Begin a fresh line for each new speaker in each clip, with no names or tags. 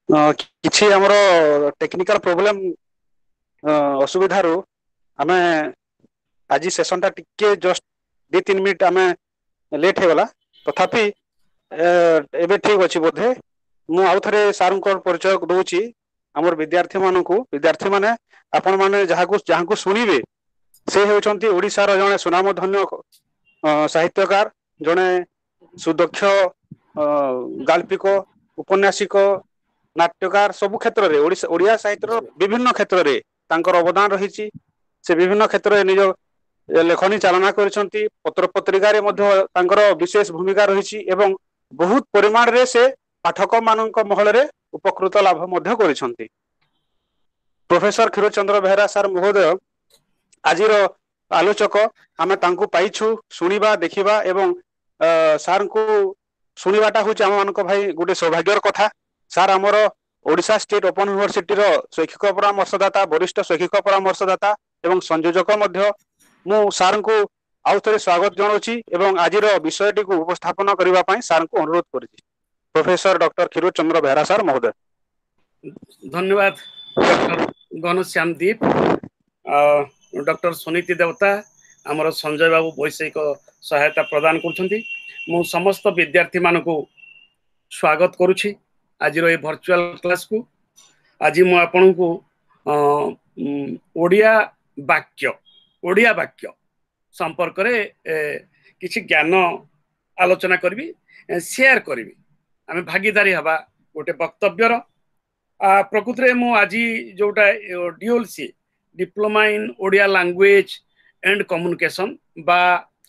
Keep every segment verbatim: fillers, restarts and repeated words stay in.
किछि हमरो technical problem असुविधारू आमे आज सेशन टा टिके जस्ट दो तीन मिनिट आमे लेट हो गला तथापि एबे ठीक अछि बोधे मु आउ थरे सार को परिचय दउची हमर विद्यार्थी मानकू विद्यार्थी माने आपण माने जहाकू जहाकू सुनिबे से होचंती ओडिसा रो जने सुनामधन्य साहित्यकार जने सुदक्ष गाल्पिक उपन्यासिक नाट्यकार सबु क्षेत्र रे ओडिया साहित्य विभिन्न क्षेत्र रे तांकर अवदान रही से विभिन्न क्षेत्र में निज लेखनी चालना करिसंती पत्र पत्रिका रे मध्य तांकर विशेष भूमिका रही एवं बहुत परिमाण रे से पाठक मानक महल रे उपकृत लाभ मध्य करिसंती। प्रोफेसर क्षीरचंद्र बेहेरा सर महोदय आजिर आलोचक आमे तांकु पाइछु सुनिबा देखिबा एवं सार को सुनिबाटा होची आम मानक भाई गोटे सौभाग्यर कथा। सार आमर ओडिशा स्टेट ओपन यूनिवर्सिटी रो शैक्षिक परामर्शदाता वरिष्ठ शैक्षिक परामर्शदाता एवं संयोजक मध्य मु सार को आउ थे स्वागत जनाऊँगी एवं आज विषयटी को उपस्थापन करने सार को अनुरोध करिछि। Professor doctor Kshirachandra Behera sir महोदय।
धन्यवाद डॉक्टर घनश्याम दीप, डॉक्टर सुनीति देवता आमर संजय बाबू वैषयिक सहायता प्रदान कर समस्त विद्यार्थी मान को स्वागत करुछि आज ये वर्चुअल क्लास को। आज मु आपण को ओडिया वाक्य ओडिया वाक्य संपर्क रे किछि ज्ञान आलोचना करबी शेयर करबी आमे भागीदारी हवा गोटे वक्तव्यर। प्रकृत रे मु आज जोटा DOLC diploma in Odia language and communication बा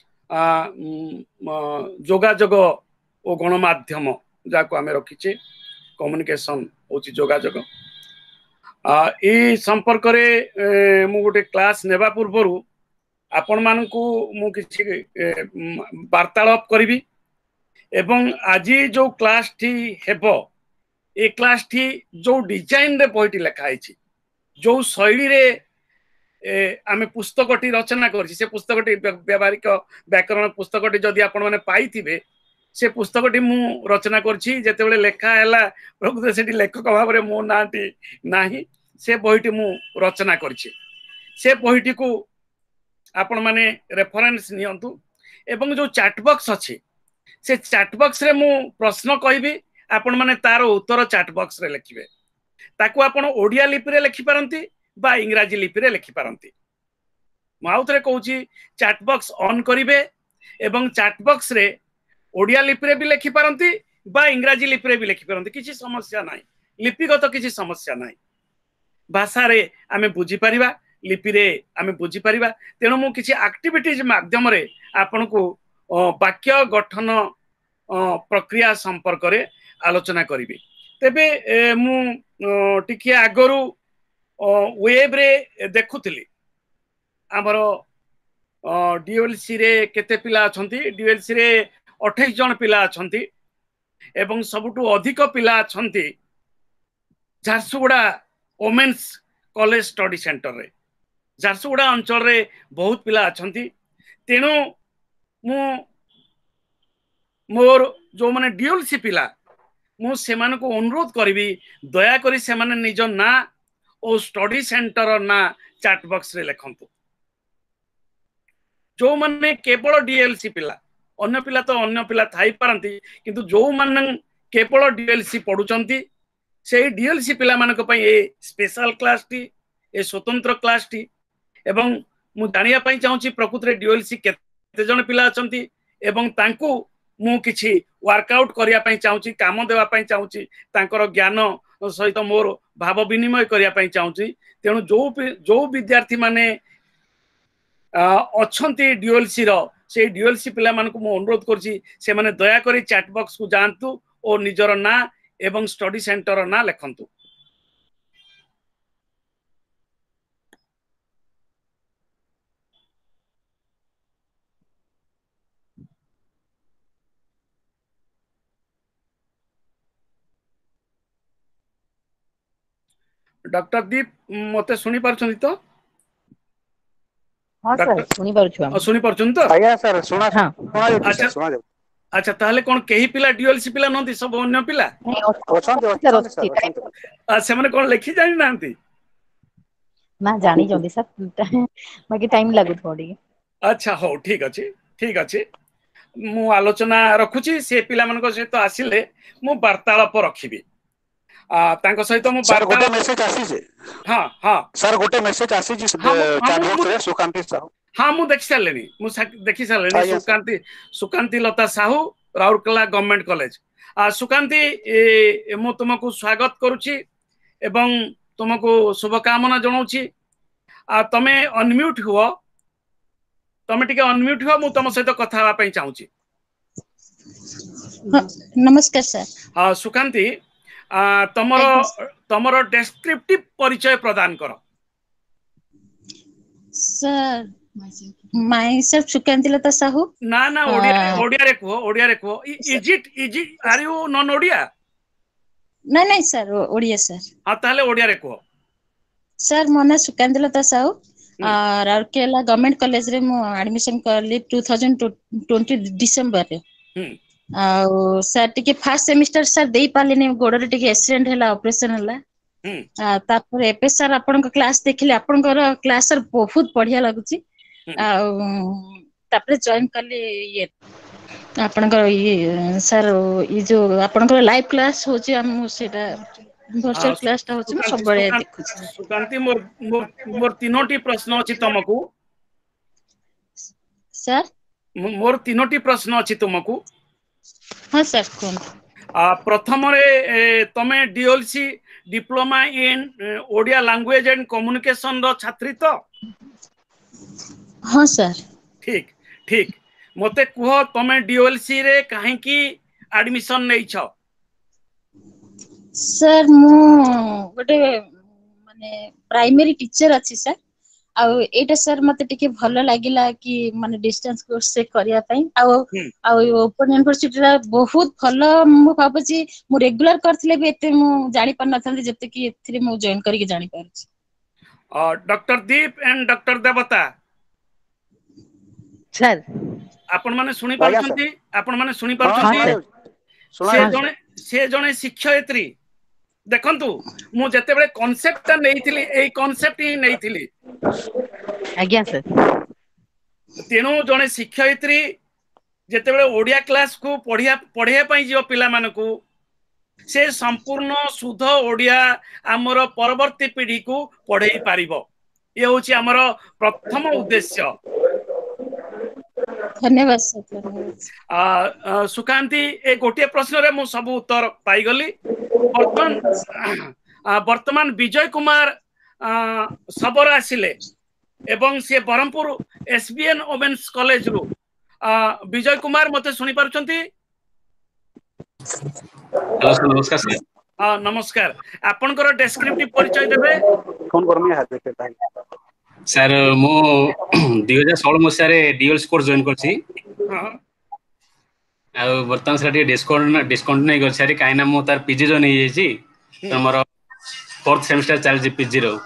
जोगाजोग और गणमाध्यम जाको आमे रखीचे कम्युनिकेशन होची जोगाजोग ए संपर्क रे मु गोटे क्लास नेबा पूर्वरु आपण मानकू मु किछि वार्तालाप करिवि एवं आज जो क्लास टी हेबो ए क्लास टी जो डिजाइन रे बहिटी लिखा है जो शैली रे आमे पुस्तकटी रचना करछि से पुस्तकटी व्यावहारिक व्याकरण पुस्तकटी जदि आपण माने पाइथिबे से पुस्तकटी मु रचना करछि जेते बेले लेखा हैला प्रकृत सेठी लेखक भाव रे मो नाटी नाही से बहिटी मु रचना करछि। से बहिटी को आपण माने रेफरेंस नियंतु एवं जो चैट बॉक्स अछि से चैट बॉक्स रे मु प्रश्न कहबी आपण माने तार उत्तर चैट बॉक्स रे लिखिबे ताकू आपण ओडिया लिपि रे लिखि पारंती बा इंग्रजी लिपि रे लिखि पारंती। मु आउथरे कहूची चैट बॉक्स ऑन करिवे एवं चैट बॉक्स रे ओडिया लिपि रे भी लिखि पारंती बा इंग्रजी लिपि रे भी लिखि पारंती किछि समस्या नाही लिपिगत किछि समस्या नाही भाषा रे आमे बुझी परिबा लिपि रे आमे बुझी परिबा तेणु मु किछि एक्टिविटीज माध्यम रे आपन को वाक्य गठन प्रक्रिया संपर्क रे आलोचना करिवि। तेबे मु टिके आगरु वेब रे देखुतली हमरो डीएलसी रे केते पिला अछंती डीएलसी रे अट्ठाईस जन पिला अछंती एवं सबुटु अधिक पिला अछंती Jharsuguda women's college study centre रे झारसुगुड़ा अंचल रे बहुत पिला अछंती तेणु मु मोर जो माने डीएलसी पिला मु सेमान को अनुरोध करिवि दया करी सेमान निज ना और स्टडी सेंटर ना चैट बॉक्स रे लिखंतु। जो माने केवल डीएलसी पिला अन्य पिला तो अन्य पिला थाई पारंती किंतु जो माने केवल डीएलसी पढुचंती से डीएलसी पिला मानक पई ए स्पेशल क्लास टी ए स्वतंत्र क्लास टी एवं मु जानिया पई चाहूची प्रकृत रे डीएलसी केते जन पिला अछंती एवं तांकू मु किछि वर्कआउट करिया पई चाहूची काम देवा पई चाहूची तांकर ज्ञान सहित मोर भाव विनिमय करिया पई चाहूची। तेणु जो जो विद्यार्थी माने अछंती डीएलसी रो से डीएलसी पिला मान को मु अनुरोध करछि से माने दया करी चैट बॉक्स को जानतु और निजर ना एवं स्टडी सेंटर ना लिखंतु। डॉक्टर दीप मते सुनी पारछन तो?
हां सर सुनी पारछु हम
सुनी पारछन तो?
आया सर सुना
हाँ।
सुना जाउ
अच्छा
सुना जाउ
अच्छा ताहले कोन केही पिला डीएलसी पिला नंती सब अन्य पिला
ଅଛନ୍ତି ଅଛନ୍ତି ସାର୍ ଅଛନ୍ତି
से माने कोन लिखि जानि नांती
ना जानी जल्दी सर बाकी टाइम लागु थोड़ी
अच्छा हो ठीक अछि ठीक अछि मु आलोचना रखुची से पिला मन को सहित आसिले मु वार्तालाप रखिबी आ तांको सहित मु
सर गोटे
वार्तालाप
मेसेज आसी जे
हां हां
सर गोटे मेसेज आसी जे
हाँ, मु- हाँ,
चैट
मु-
बॉक्स
मु-
रे सुकांती साहू
हाँ मु देखि सारलेनी मु देखि सारलेनी
आଜ୍ଞା,
सुकांती सुकांती लता साहू राउरकेला गवर्नमेंट कॉलेज आ सुकांती ए, मु तुमको स्वागत करूची एवं तुमको शुभकामना जणाउची आ तमे अनम्यूट हुओ तमे टिके अनम्यूट हुओ मु तुम सहित कथा हेबा पई चाहूची
हाँ, नमस्कार सर
हाँ सुकांती आ तमरो तमरो डेस्क्रिप्टिव परिचय प्रदान करो
sir my sir Sukanti Lata Sahu
ना ना ओडिया ओडिया रे को ओडिया रे को is it is it are you non Odia
नहीं नहीं सर ओडिया सर
हां ताले ओडिया रे को
सर मो ना सुकांती लता साहू राउरकेला गवर्नमेंट कॉलेज रे मु एडमिशन करली टू थाउजेंड ट्वेंटी डिसेंबर रे आ सर टिके फर्स्ट सेमिस्टर सर देई पालिनी गोडरे टिके एक्सीडेंट हला ऑपरेशन हला आ तापर एपे सर आपन को क्लास देखिले आपन को क्लास सर बहुत बढ़िया लागुची आ तापर जॉइन करली ये आपन को ये सर ये जो आपन को लाइव क्लास होची हम सेटा वर्चुअल क्लास ता होची सब बड़े देखु
सुकांती मोर मोर मोर तीनोटी प्रश्न अछि तुमको
सर
मोर तीनोटी प्रश्न अछि तुमको
हां सर कोन
आ प्रथम रे तमे DLC diploma in Odia language and communication रो छात्री तो
हां सर
ठीक ठीक मते कुह तमे डीएलसी रे काहे की एडमिशन नै छ
सर मु गोटे माने प्राइमरी टीचर अछि सर आ एटा सर मते टिके भलो लागिला कि माने डिस्टेंस कोर्स से करिया पई आ आ ओपन यूनिवर्सिटी रा बहुत भलो मु भाबुची मु रेगुलर करथिले भी एते मु जानि पर नथांती जते कि एथिरे मु जॉइन करि के जानि पारछि
और doctor Deep and doctor Devta
sir
आपण माने सुनि पारछंती आपण माने सुनि पारछंती से जने से जने शिक्षयित्री देखंतु मु जते बेले कांसेप्ट नैथिली ए कांसेप्ट ही नैथिली
आज्ञा सर
तेणु जने शिक्षयित्री जते बेले ओडिया क्लास को पढ़िया पढ़िया पई जो पिला मानकू से संपूर्ण शुद्ध ओडिया हमर परवर्ती पीढ़ी को पढ़ेई पारिबो ये होची हमर प्रथम उद्देश्य
धन्यवाद सर धन्यवाद
सुकांती ए गोटे प्रश्न रे मु सब उत्तर पाई गली वर्तमान वर्तमान विजय कुमार सबर आसिले एवं से बरहमपुर एसबीएन वुमेन्स कॉलेज रु विजय कुमार मते सुनि पारुचंती
हेलो सर नमस्कार सर
हां नमस्कार आपनकर डेस्क्रिप्टिव परिचय देबे
फोन करमी है देखे ताई
सर मो दो हज़ार सोलह मसिया रे डीएलसी कोर्स जॉइन करछि
हां
आ वर्तमान सर डिस्काउंट डिस्काउंट नै कर छारी काइना मो तार पीजी जो नै जेछि त मोर फोर्थ सेमेस्टर चल जी पीजी रो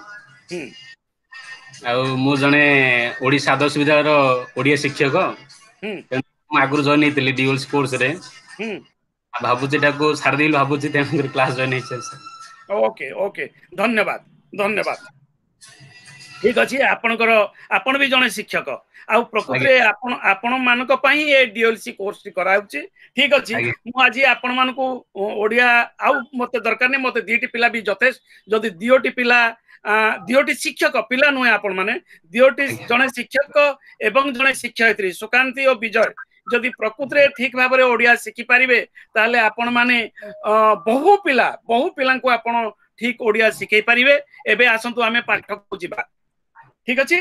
आ मु जने ओडिसा आदर्श विद्यालय रो ओडिया शिक्षक हम आगुर जॉइन हेतिली डीएलसी कोर्स रे भाबु जेटा को सार दिल भाबु जे तेन क्लास जॉइन हे सर
ओके ओके धन्यवाद धन्यवाद ठीक अछि आपनकर आपन भी जने शिक्षक आ प्रकृति आपन आपन मानक पई ए डीएलसी कोर्स कराउछि ठीक अछि मु आज आपन मानको ओडिया आ मते दरकार नै मते दीटी पिला भी जथेस जदी दियोटी पिला दियोटी शिक्षक पिला नुय आपन माने दियोटी जने शिक्षक एवं जने शिक्षयित्री सुकांती और विजय जदि प्रकृति ठीक भाबरे ओडिया शिखि पारिबे ताले आपन माने बहु पिला बहु पिला को आपन ठीक ओडिया शिखै पारिबे एबे आसंतु आमे पाठ को जिबा ठीक अछि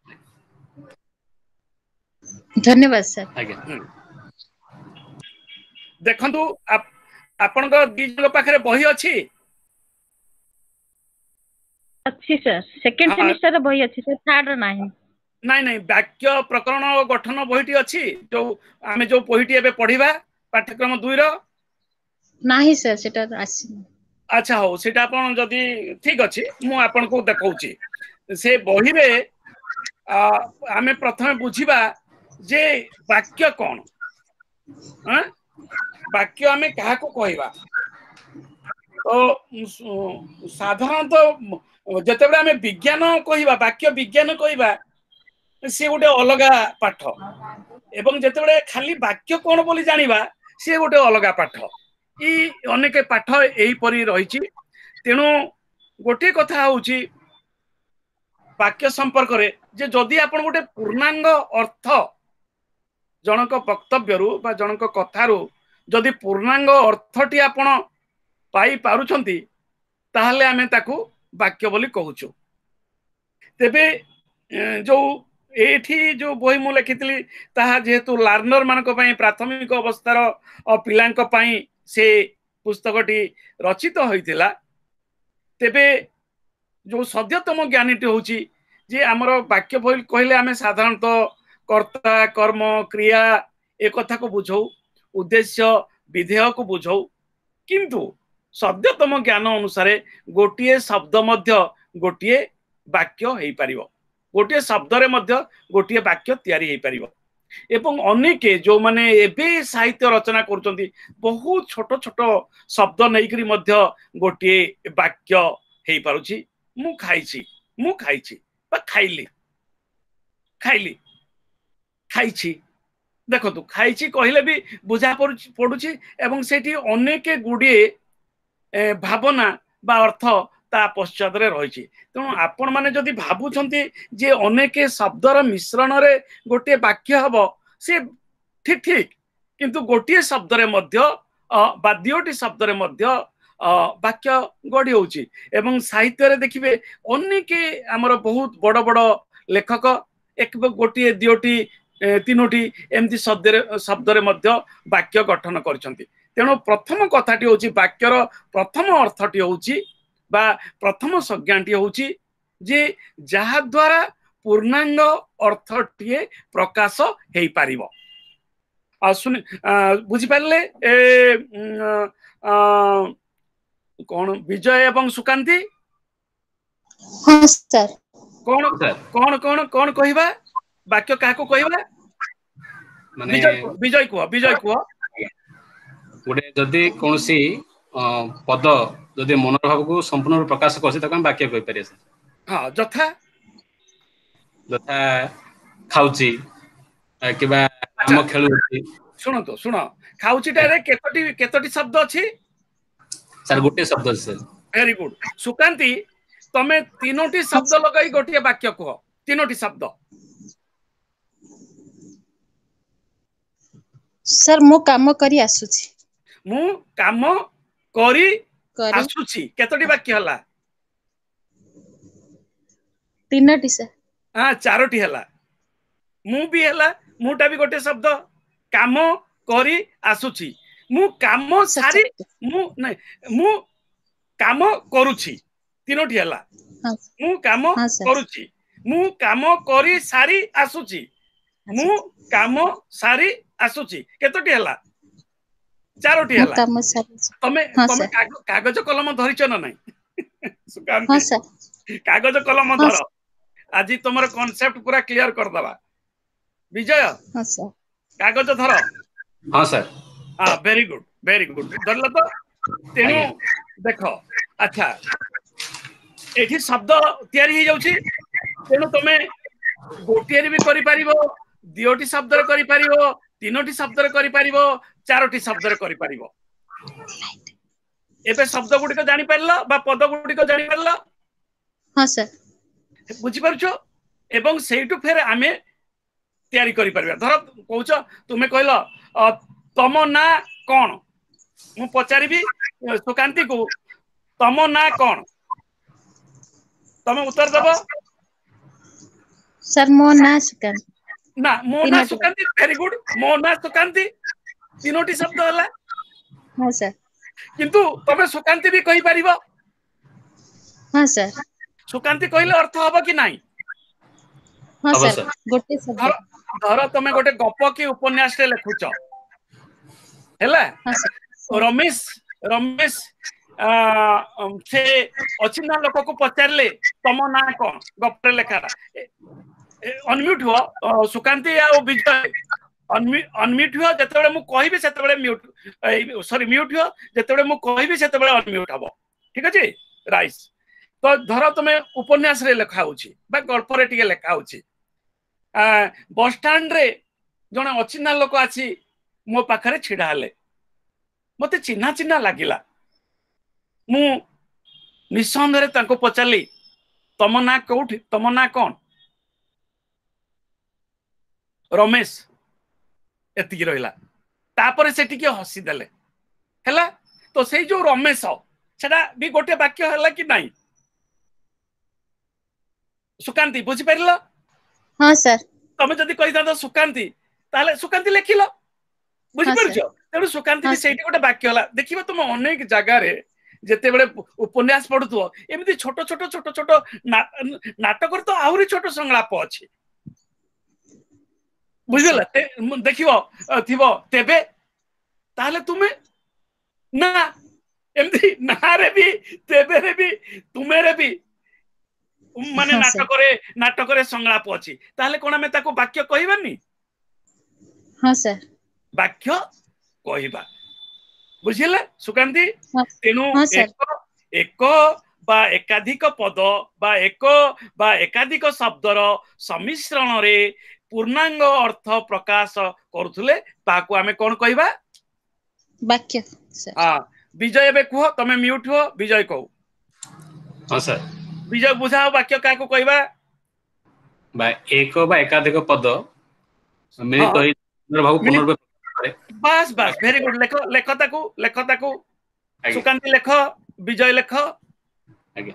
धन्यवाद सर
आज्ञा
देखंतु आपन को दिजो पाखरे बही अछि
अच्छी सर सेकंड सेमेस्टर रे बही अछि सर थर्ड रे नाही
नाही नाही वाक्य प्रकरण और गठन बहीटी अछि जो आमे जो बहीटी एबे पढिबा पाठ्यक्रम दुई रो
नाही सर सेटा आसी
अच्छा हो सेटा आपन जदी ठीक अछि मु आपन को देखौछि से बही रे आमे प्रथम बुझिबा जे वाक्य कोन हाँ वाक्य आमे कहा को कहवा तो साधारणतः जतबे आमे विज्ञान कहवा वाक्य विज्ञान कहवा सी गोटे अलग पाठ एवं जतबे खाली वाक्य कौन बोली जानिबा सी गोटे अलग पाठ ई अनेक पाठ एही परी रहिछि तेणु गोटे कथा होउछि वाक्य संपर्क रे जे जदि आपण गोटे पूर्णांग अर्थ जनक वक्तव्यरू बा जनक कथारू जदि पूर्णांग अर्थटी आपण पाई पारुछंती ताहले आमे ताकू वाक्य बोली कहूछु तेबे जो एठी जो बही मु लिखितली ताहा जेहेतु लर्नर मानक पई प्राथमिक अवस्थार पिलांक पई से पुस्तकटी रचित होइतिला तेबे जो सद्यतम ज्ञानीटी होची जे हमर वाक्य बोली कहले आमे साधारणतः कर्ता कर्म क्रिया एक कथा को बुझौ उद्देश्य विधेय को बुझौ किंतु सद्यतम ज्ञान अनुसार गोटिए शब्द मध्य गोटिए वाक्य हेई परिबो गोटिए शब्द रे मध्य गोटिए वाक्य तयारी हेई परिबो एवं अनेके जो माने एबे साहित्य रचना करूचंती बहुत छोट छोट शब्द नेइकरी मध्य गोटिए वाक्य हेई पारुची मु खाइची मु खाइची बा खाइली खाइली खाइची देखो तू खाइची कहले भी बुझा पड़ुची एवं सेठी अनेक गुड़िए भावना बा अर्थ ता पश्चात रे रहिची तेणु आपण माने जदि भाबुछंती जे अनेक शब्दर मिश्रण रे गोटे वाक्य हबो से ठीक ठीक किंतु गोटे शब्द रे मध्य बा दियोटी शब्द रे मध्य वाक्य गढ़ी होची एवं साहित्य रे देखिबे अनेक हमर बहुत बड़ बड़ लेखक एक गोटे दियोटी तीनोटी एमती शब्द शब्द रे मध्य वाक्य गठन करछंती तेणु प्रथम कथाटी होची वाक्यर प्रथम अर्थटी होची बा प्रथम संज्ञाटी होची जे जहा द्वारा पूर्णांग अर्थटी प्रकाश हेई पारिबो आ सुनि बुझी पारले ए कौन विजय एवं सुकांती
हां सर
कौन कौन कौन कौन कहबा वाक्य काहा को कहबा
माने
विजय विजय को विजय को
गोटे जदि कोनसी पद जदि मनोभाव को संपूर्ण प्रकाश करछि त हम वाक्य कहि परिया सर
हां जथा
जथा खाउची किबा हम खेलुची
सुनो तो सुनो खाउची टारे केतोटी केतोटी शब्द अछि
सर गोटे शब्द सर
वेरी गुड सुकांती तमे तीनोटी शब्द लगाई गोटे वाक्य कह तीनोटी शब्द
सर मो काम करी आसुची
मु काम करी आसुची केतोटी वाक्य हला
तीनोटी सर
हां चारोटी हला मु भी हला मुटा भी गोटे शब्द काम करी आसुची मु काम सारी मु नै मु काम करूची तीनोटी हला मु काम करूची मु काम करी सारी आसुची मु काम सारी आसुची केतोटी हला चारोटी हला तमे तमे कागज कलम धरिछ न नै सुकांत हां सर कागज कलम धर आज तुमर कांसेप्ट पूरा क्लियर कर दबा विजय
हां सर
कागज धर
हां सर
हां वेरी गुड वेरी गुड धरला तो तेनु देखो अच्छा एठी शब्द तयारी हे जाउची तेनु तमे गोटिए भी करि परिबो दियोटी शब्द रे करि परिबो तीनोटी शब्द रे करि परिबो चारोटी शब्द रे करि परिबो एबे शब्द गुडी को जानि परलो बा पद गुडी को जानि परलो
हां सर
बुझी परछो एवं सेइटु फेर आमे तयारी करि परबा धर कहउछ तुमे कहलो तम ना कोन मु पचारिबी सुकांती को तम ना कोन तमे उत्तर देबो
सर मो ना सुकांती
ना मो ना सुकांती वेरी गुड मो ना सुकांती तीनोटी शब्द होला
हां सर
किंतु तमे सुकांती भी कहि परिबो
हां सर
सुकांती कहले अर्थ हबो कि नाही
हां सर गोटे शब्द
धर तमे गोटे गप की उपन्यास रे लिखुछ हैला रमेश रमेश से अचिन्ना लोक को पचारले तम ना कोन गप रे लेखा अनम्यूट हो सुकांती आ विजय अनम्यूट हुआ जतबेले मु कहबी सेतबेले म्यूट सॉरी म्यूट हुआ जतबेले मु कहबी सेतबेले अनम्यूट हबो ठीक अछि राइस तो धर तुमे उपन्यास रे लेखा होछि बा गल्प रे टिके लेखा होछि बस स्टैंड रे जने अचिन्ना लोक आछि मो पाखरे छिडा हले मते चिन्हा चिन्हा लागिला मु निसंदेह तांको पचाली तम ना कोठी तम ना कोन रमेश एतिकी रहिला तापरे से टिके हसी देले हैला तो सेई जो रमेश सेटा भी गोटे वाक्य हैला कि नाही सुकांती बुझी परलो
हां सर
तमे जदी कहि दा सुकांती ताले सुकांती लेखिलो बुझी परछो तेनु सुकांती भी सेठी गोटे वाक्य होला देखिबो तुम अनेक जगह रे जेते बेले उपन्यास पढुतो एमिति छोट छोट छोट छोट नाटक तो आहुरी छोट संलाप अछि बुझला देखिबो थिबो तेबे ताले तुमे ना एमती ना रे भी तेबे रे भी तुमे रे भी माने नाटक रे नाटक रे संलाप अछि ताले कोन में ताको वाक्य कहिबानी
हां सर
वाक्य कहिबा बुझिले सुकांती तेनु एक एक बा एकाधिक पद बा एक बा एकाधिक शब्दर सम्मिश्रण रे पूर्णांग अर्थ प्रकाश करूथले ताको आमे कोन कहिबा
वाक्य सर
हां विजय बे कहो तमे म्यूट हो विजय कहो
हां सर
विजय बुझाओ वाक्य काको कहिबा
बा एक बा एकाधिक पद मिलित होई भाव पुनर्
बस बस वेरी गुड लेखो लेखो ताको लेखो ताको सुकांती लेखो विजय लेखो
आज्ञा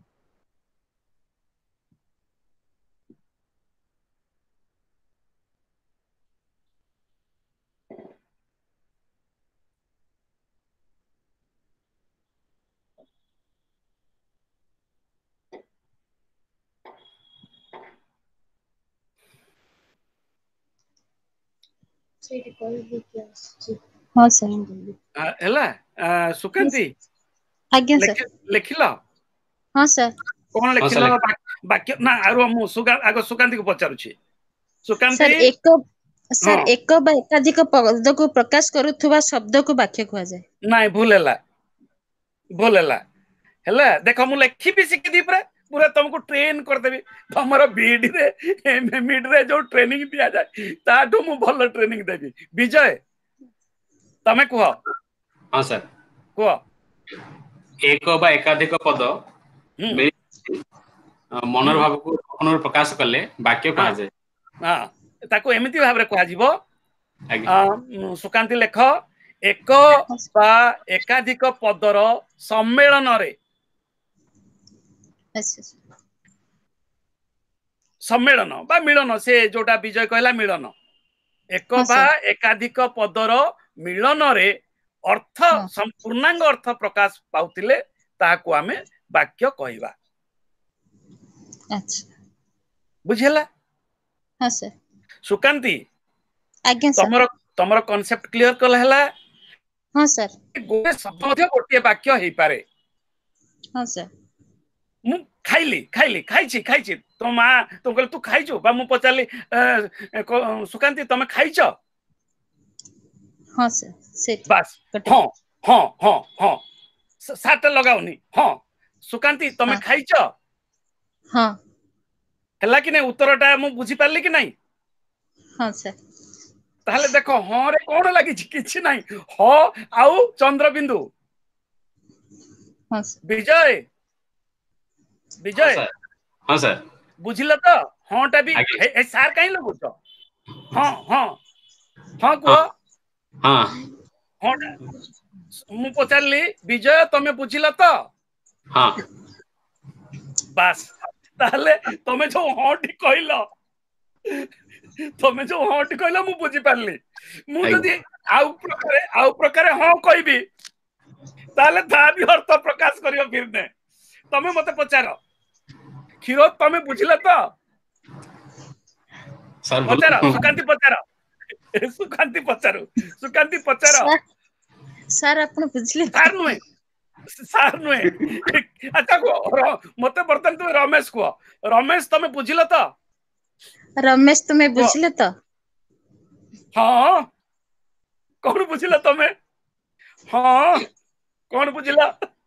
हां सर
हैला सुकांती
आज्ञा सर
लेखिलो
हां सर
कोन लेखिलो वाक्य ना आरो मु सुगा आगो सुकांती को पचारु छी सुकांती
सर एक सर एक बा एकाधिक पद को प्रकाश करूथुवा शब्द को वाक्य कहवा जाय
नाही भूलेला भूलेला हैला देखो मु लेखि भी सिखि दी पूरा पूरा तुमको ट्रेन कर देबी हमर बीडी रे मिड रे जो ट्रेनिंग दिया जाय ताठो मु भलो ट्रेनिंग देबी विजय तमे कहो
हां सर
कहो
एक बा एकाधिक पद मनर भाव को पुनर् प्रकाश करले वाक्य कहा जाय
हां ताको एमिति भाव रे कहा जीवो सुकांती लेख एक बा एकाधिक पदर सम्मेलन रे सम्मेलन बा मिलन से जोटा विजय कहला मिलन एक बा एकाधिक पदर मिलन रे अर्थ संपूर्णांग अर्थ प्रकाश पाउतिले ताको आमे वाक्य कहइबा
अच्छा
बुझिला
हां सर
सुकांती
आज्ञा सर
तमरो तमरो कांसेप्ट क्लियर कल हला
हां सर
गोटे शब्द मध्ये गोटे वाक्य हेई पारे
हां सर
मु खाइली खाइली खाइछि खाइछि तो मा तो कहले तू खाइछु बा मु पचाली सुकांती तमे खाइछो
हां सर से
बस हां हां हां हां सात लगाउनी हां सुकांती तमे खाइछो
हां
हला कि नै उत्तरटा मु बुझी पारली कि नै
हां सर
ताहले देखो हां रे कोन लागि किछि नै ह आउ चंद्रबिंदु
हां
विजय विजय
हां सर
बुझिल तो हांटा भी ए सार काई लगुछ हां हां हां को
हां
हां मु पचारली विजय तमे बुझिल तो
हां
बस ताहले तमे जो हांटी कहलो तमे जो हांटी कहलो मु बुझी पारली मु जदी आउ प्रकारे आउ प्रकारे हां कहबी ताहले ता भी अर्थ प्रकाश करियो फिर ने तमे मते पचारो खीरो तमे बुझिला तो
सर
पचारो सुकांती पचारो सुकांती पचारो सुकांती पचारो
सर अपन बुझले
सर नुए सर नुए अच्छा को मते बर्तन तू रमेश को रमेश तमे बुझिला तो
रमेश तमे बुझले तो
हाँ कौन बुझिला तमे हाँ कौन बुझिला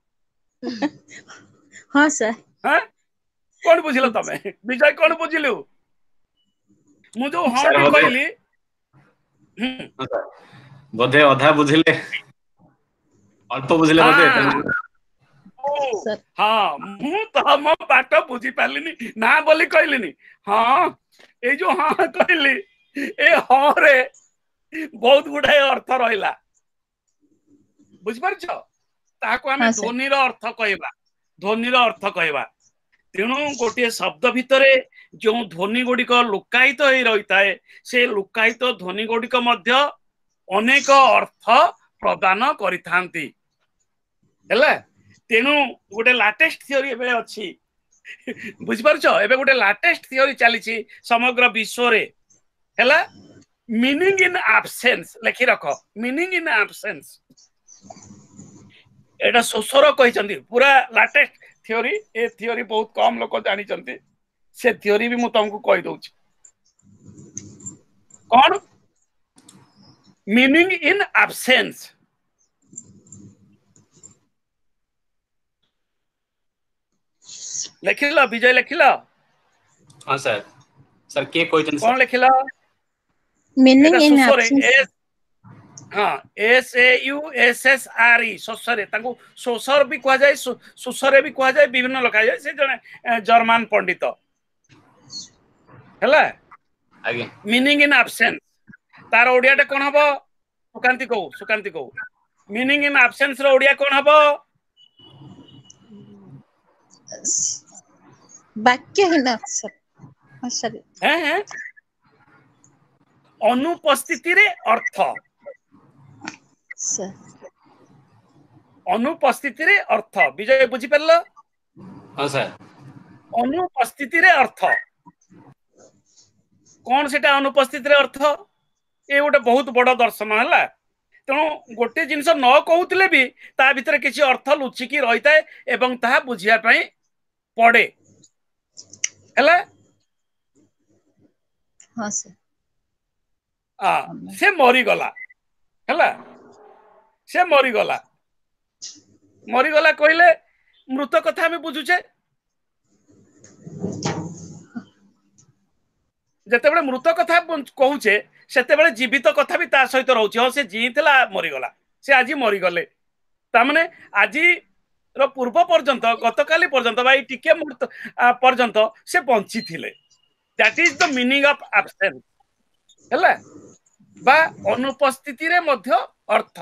हाँ सर
हाँ कौन बुझिला तमे विजय कौन बुझिलु मु जो हाँ
सर
टी
बोधे
कहली
हाँ सर, बोधे अधा बुझिले अल्प बुझिले बोधे
हाँ ओ
सर
हाँ मु तो मो बात बुझी पारलिनी ना बोली कहलिनी हाँ ए जो हाँ कहली ए हाँ रे बहुत गुड़ाए अर्थ रहिला बुझ पारछ ताको आमे
हाँ सर
ध्वनि रो अर्थ कहबा ध्वनि रो अर्थ कहबा तेणु गोटे शब्द भितरे जो ध्वनि गुड़िक लुकायित हो रही थाए से लुकायित ध्वनि गुड़िक मध्य अनेक अर्थ प्रदान करिथांती हैला तेणु गोटे लाटेस्ट थियोरी एबे अछि बुझ पारछ एबे गोटे लाटेस्ट थियोरी चली समग्र विश्व रे हैला मीनिंग इन एब्सेंस लेखि रख मीनिंग इन एब्सेंस एटा सोसर कहिसंती पूरा लाटेस्ट थियोरी ए थियोरी बहुत कम लोक जानी चंती से थियोरी भी मु तुमको कहि दउची कौन मीनिंग इन एब्सेंस लेखिला विजय लेखिला
हाँ सर सर के कोइचन
कौन लेखिला
मीनिंग
एटा
इन
सोसरे
एब्सेंस
एस हाँ S A U S S R E सोसरे ताको सोसर भी कहा जाए सोसरे भी कहा जाए विभिन्न लखा जाए से जने जर्मन पंडित हैला
आगे
मीनिंग इन एब्सेंस तार ओडियाटा कोन हबो सुकांति को सुकांति को मीनिंग इन एब्सेंस रो ओडिया कोन हबो
वाक्य है ना सर हाँ सर
हैं हैं अनुपस्थिति रे अर्थ
सर
अनुपस्थिति रे अर्थ विजय बुझी परलो
हाँ सर
अनुपस्थिति रे अर्थ कौन सेटा अनुपस्थिति रे अर्थ ए गोटे बहुत बड़ दर्शन हैला तेणु गोटे जिनस न कहूतिले भी ता भितर किसी अर्थ लुचिकी रही थाए एवं ताहा बुझिया पई पड़े हैला
हाँ सर
आ से मरी गला हैला से मरी गला मरी गला कहले मृत कथा हमें बुझुचे जेतेबेले मृत कथा कहूचे सेतेबेले जीवित कथा भी ता सहित रहउची हो से जीथिला मरी गला से आजी मरी गले ता माने आजी रो पूर्व पर्यंत गतकाली पर्यंत भाई टिके मुहूर्त पर्यंत से बंची थिले that is the meaning of absence हैला बा अनुपस्थिति रे मध्य अर्थ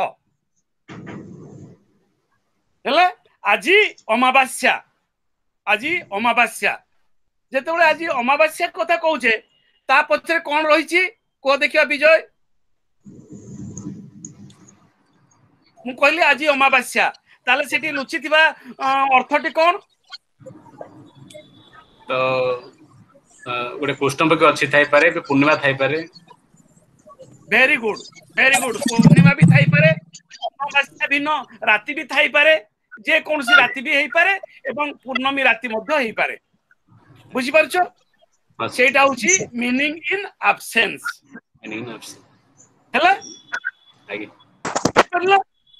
हैला आजी अमावास्या आजी अमावास्या जेतेबेले आजी अमावास्या कथा कहूचे ता पछरे कोन रहिछि को देखिया विजय मु कहली आजी अमावास्या ताले सेठी लुचि थिबा अर्थटी कोन
तो गोटे कृष्ण पक्ष अच्छी थाई पारे पूर्णिमा थाई पारे
very good very good Purnima भी थाई पारे अमावास्या भिन्न राति भी थाई पारे जे कोनसी राति भी हेई पारे एवं पूर्णमी राति मध्य हेई पारे बुझि परछो सेटा होची meaning in absence
meaning in absence
हैला
आगे
हेलो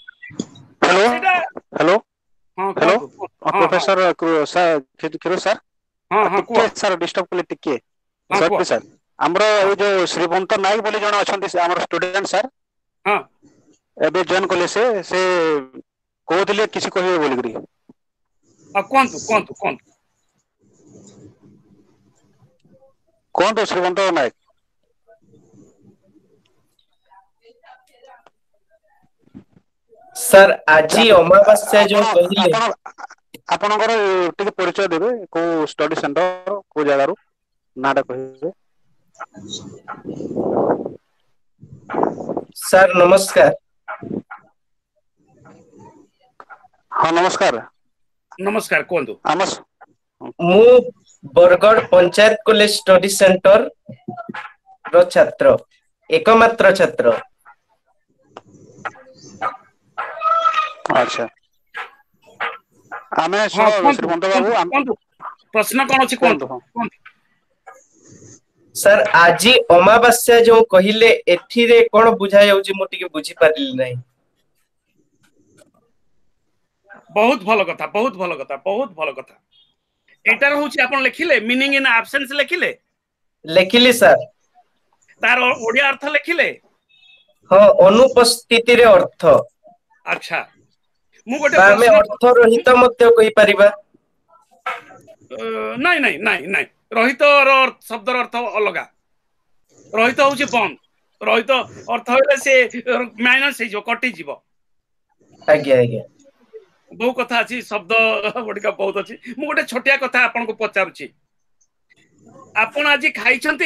हेलो
हां
हेलो प्रोफेसर सर किरो सर
हां हां को
सर डिस्टर्ब करले टिके सर सर हमरो ए जो श्रीवंत नायक बोली जण अछंती से हमर स्टूडेंट सर
हां
एबे जॉइन करले से से कहतले किसी कहबे बोली करी
आ कोन तो कोन तो कोन
कौन तो श्रीवंत नायक
सर आजी अमावास्या जो कहिले
आपनकर टिके परिचय देबे को स्टडी सेंटर को जगह रो नाडा कहिबे
सर नमस्कार
हां नमस्कार
नमस्कार कोन तो
आमस
मु Bargarh panchayat college study centre रो छात्र एकमात्र छात्र
अच्छा आमे श्रीमंत बाबू
प्रश्न कोन अछि कोन तो
सर आज अमावास्या जो कहिले एठी रे कोन बुझा जाउची मु टिके बुझी पारिली नहीं।
बहुत भल कथा बहुत भल कथा बहुत भल कथा एटार होची आपण लिखिले मीनिंग इन एब्सेंस लिखिले
लेखिली सर
तार ओडिया अर्थ लिखिले
हां अनुपस्थिति रे अर्थ
अच्छा मु गोटे
बामे अर्थ रहित मते कहि परिबा
नहीं नहीं नहीं नहीं रहित रो शब्द अर्थ अलगा रहित होची बंद रहित अर्थ होले से माइनस हे जो कटि जीवो
आज्ञा आज्ञा
बहु कथा अछि शब्द गुडिका बहुत अछि मु गोटे छोटिया कथा आपन को पचारुछि आपन आज खाइ छंती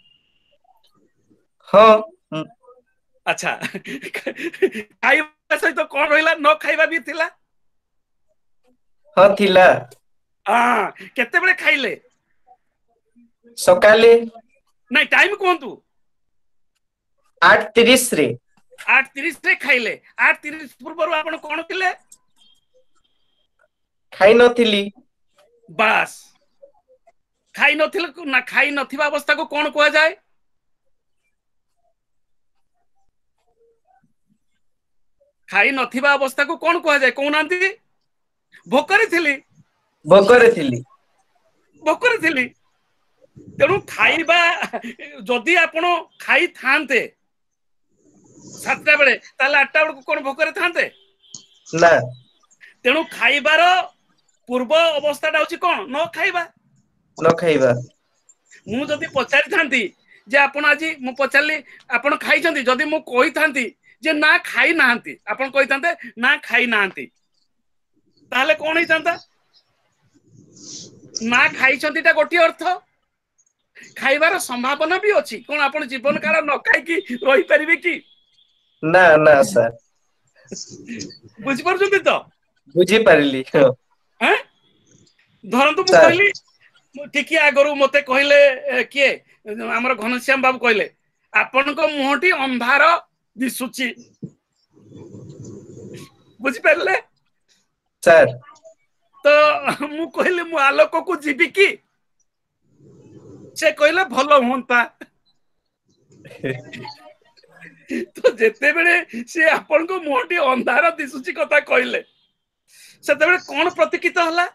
हां
अच्छा खाइबा सहित कोन रहिला न खाइबा भी थिला
हां थिला
हां केते बेले खाइले
सकाले
नहीं टाइम कोंतु
आठ तीस रे
आठ तीस रे खाइले आठ तीस पूर्व आपन कोन थिले
खाई नथिली
बास खाई नथिल ना खाई नथिबा अवस्था को कोन कोआ जाय खाई नथिबा अवस्था को कोन कोआ जाय कोनांती भोकरे थिली
भोकरे थिली
भोकरे थिली तेणु खाइबा जदि आपण खाई थांते सातटा बेले ताले आठटा बेले कोन भोकरे थांते
ना
तेणु खाइबार पूर्व अवस्थाटा होची कोन न खाइबा
न खाइबा
मु जदि पचारि थांती जे आपण आज मु पचारली आपण खाइ छंती जदि मु कोइ थांती जे ना खाई नाहंती आपण कोइ थांते ना खाई नाहंती ताले कोन ही थांता ना खाइ छंतीटा गोटी अर्थ खाइबार संभावना भी अछि कोन आपण जीवन काल न खाइ की रहि परिबे की
ना ना सर
बुझि परछंती तो
बुझी पारिली
हैं धरंतु मु कहली टिकी आगरु मते कहले किए हमर घनश्याम बाबू कहले आपण को मुहटी अंधार दिसुची बुझि परले
सर
तो मु कहले मु आलोक को जीबी की से कहले भलो होंता तो जेते बेले से आपण को मुहटी अंधार दिसुची कथा कहले सेते बेले कोन प्रतिकित हला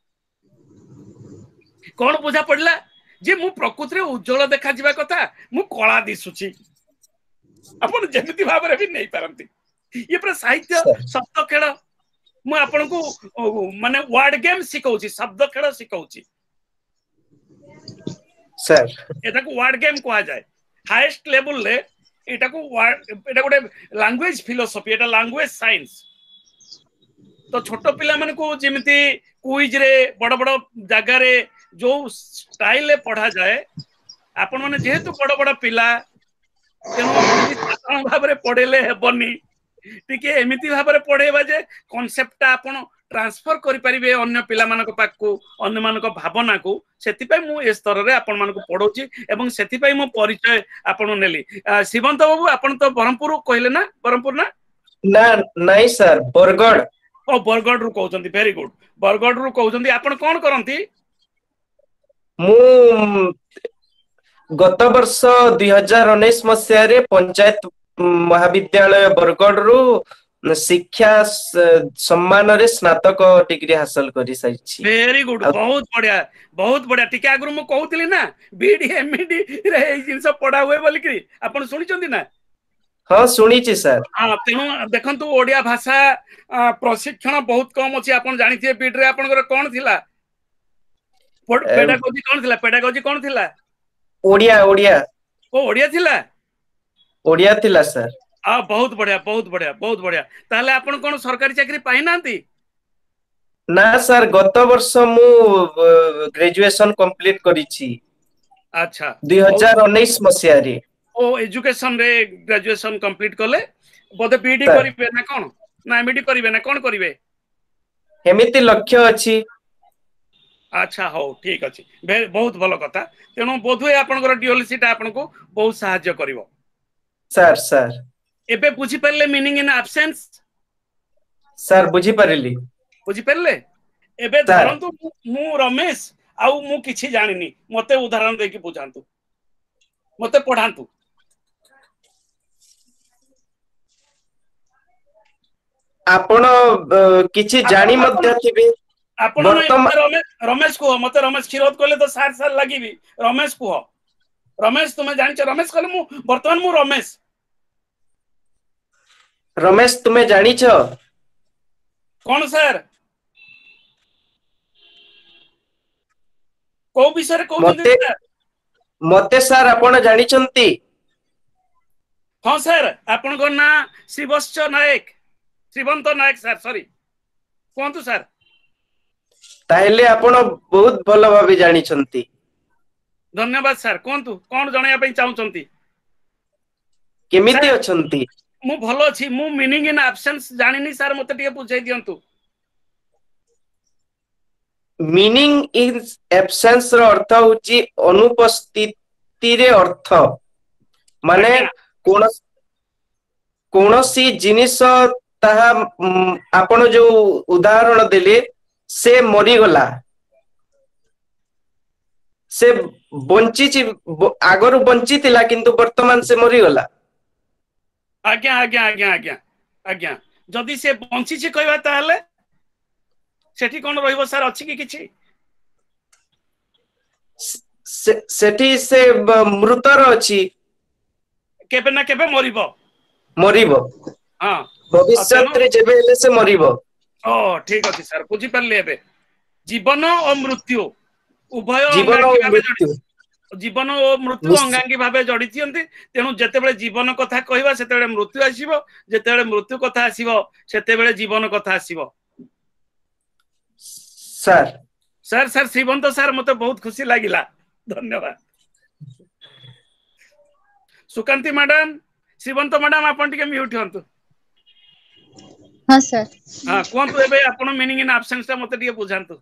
कोन बुझा पड़ला जे मु प्रकृति रे उज्जवल देखा जिबा कथा मु कला दिसुची आपण जेमिति भाबरे भी नहीं पारंती ये पूरा साहित्य शब्द खेल मु आपण को माने वर्ड गेम सिखौची शब्द खेल सिखौची
सर
एटा को वर्ड गेम कहा जाए हाईएस्ट लेवल ले एटा को वर्ड एटा गोटे लैंग्वेज फिलोसफी एटा लैंग्वेज साइंस तो छोट पिला माने को जेमिति क्विज रे बड़ बड़ जगह रे जो स्टाइल ले पढ़ा जाए आपण माने जेहेतु बड़ बड़ पिला तेणु भाव रे पढ़ेले हेबनी टिके एमिति भाव रे पढ़ेबा जे कांसेप्ट आपण ट्रांसफर करि परिबे अन्य पिला मानक पाकू अन्य मानक भावना को सेति पय मु ए स्तर रे आपण मानक पढौची एवं सेति पय मु परिचय आपण नेली शिवंत बाबू आपण तो बरहमपुर कहले ना बरहमपुर ना
ना नहीं सर बरगड़
ओ बरगड़ रु कहउचंती वेरी गुड बरगड़ रु कहउचंती आपण कोन करंती
मु गत वर्ष दुई हजार उन्नीस मसीह रे पंचायत महाविद्यालय बरगड़ रु शिक्षा सम्मान रे स्नातक डिग्री हासिल करि साइछि
वेरी गुड बहुत बढ़िया बहुत बढ़िया टिके आगु मु कहउतली ना बीडी एमडी रे ए जिंस पढा हुए बोली कि आपण सुनिचंदी ना
हां सुनिछि सर
हां तेनु देखंतु ओडिया भाषा प्रशिक्षण बहुत कम अछि आपण जानिथिए बीडी रे आपनकर कोन थिला पेडागोजी कोन थिला पेडागोजी कोन थिला
ओडिया ओडिया
ओ ओडिया थिला
ओडिया थिला सर
आ बहुत बढ़िया बहुत बढ़िया बहुत बढ़िया ताले आपण कोन सरकारी चाकरी पाइ नांती
ना सर गत वर्ष मु ग्रेजुएशन कंप्लीट करिछि
अच्छा
दुई हजार उन्नीस मसीह रे
ओ एजुकेशन रे ग्रेजुएशन कंप्लीट करले बोधे बीडी करिवे ना कोन ना एमडी करिवे ना कोन करिवे
हेमिति लक्ष्य अछि
अच्छा हो ठीक अछि बहुत भलो कथा तेनु बोधुए आपनकर डीओलसीटा आपनको बहुत सहाय्य करिवो
सर सर
एबे बुझी परले मीनिंग इन एब्सेंस
सर बुझी परली
बुझी परले एबे धरंतु मु रमेश आउ मु किछि जानिनी मते उदाहरण देकी बुझांतु मते पढ़ांतु।
आपण किछि जानी मध्य थिबे
आपण
वर्तमान
रमेश को मते रमेश क्षीरोद कहले तो सार सार लागिबी रमेश को रमेश तुमे जानि छ रमेश कहले मु वर्तमान मु रमेश
रमेश तुमे जानि छ
कोन सर को विषय रे कहउछन
मते मते सर आपण जानि छंती
हां सर आपण को ना श्रीवत्स नायक श्रीवंत नायक सर सॉरी कोंतु सर
ताहेले आपण बहुत भलो भाबे जानि छंती।
धन्यवाद सर कोंतु कोन जणया पई चाहू छंती
केमिति अछंती
मु भलो छी मु मीनिंग इन एब्सेंस जानिनी सर मते टिके पूछै दियंतु।
मीनिंग इन एब्सेंस रो अर्थ होची अनुपस्थिति रे अर्थ माने कोन कोनोसी जिनिस ताहा आपण जो उदाहरण देले से मरी गला से बंची ची आगरु बंची थिला किंतु वर्तमान से मरी गला।
आज्ञा आज्ञा आज्ञा आज्ञा आज्ञा जदी से बंची ची कहबा ताहले सेठी कोन रहइबो सर अछि कि किछि
से सेठी से मृतर अछि
केबे ना केबे मरिबो
मरिबो
हां
भविष्यत रे जेबे हेले से मरिबो।
ओ ठीक अछि सर बुझी परले एबे जीवन और मृत्यु उभय
जीवन और मृत्यु
जीवन और मृत्यु अंगांगी भाबे जडितियंती तेनु जेतेबेले जीवन कथा कहबा सेतेबेले मृत्यु आसीबो जेतेबेले मृत्यु कथा आसीबो सेतेबेले जीवन कथा आसीबो।
Sir
sir sir Shrivant sir मते बहुत खुशी लागिला धन्यवाद। सुकांती मैडम श्रीवंत मैडम आपण टिके म्यूट हंतु।
हां सर
हां कोंतु एबे आपण मीनिंग इन एब्सेंस ता मते टिके बुझांतु।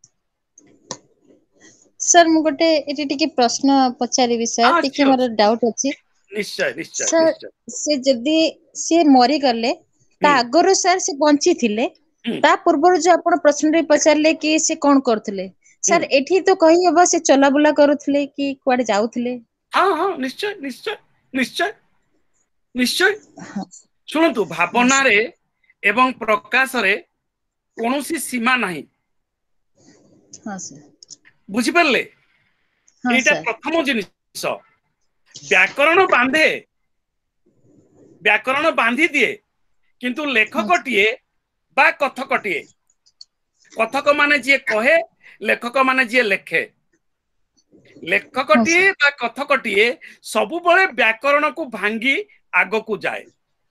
सर मु गोटे एटी टिके प्रश्न पचारिबि सर टिके मोर डाउट अछि।
निश्चय निश्चय
सर से जदी से मरि गले ता अगरु सर से बंची थिले ता पूर्व जो आपण प्रश्न रे पचारले कि से कोन करथले सर एठी तो कहि हबो से चला बुला करूथले कि कुआडे जाउथले।
हां हां निश्चय निश्चय निश्चय निश्चय सुनतु भावना रे एवं प्रकाश रे कोनोसी सीमा नाही।
हां सर
बुझी परले एटा प्रथम जिनिस व्याकरण बांधे व्याकरण बांधी दिए किंतु लेखकटिए बा कथकटिए कथक माने जे कहे लेखक माने जे लेखे लेखकटिए बा कथकटिए सबु बळे व्याकरण को भांगी आगो को जाए।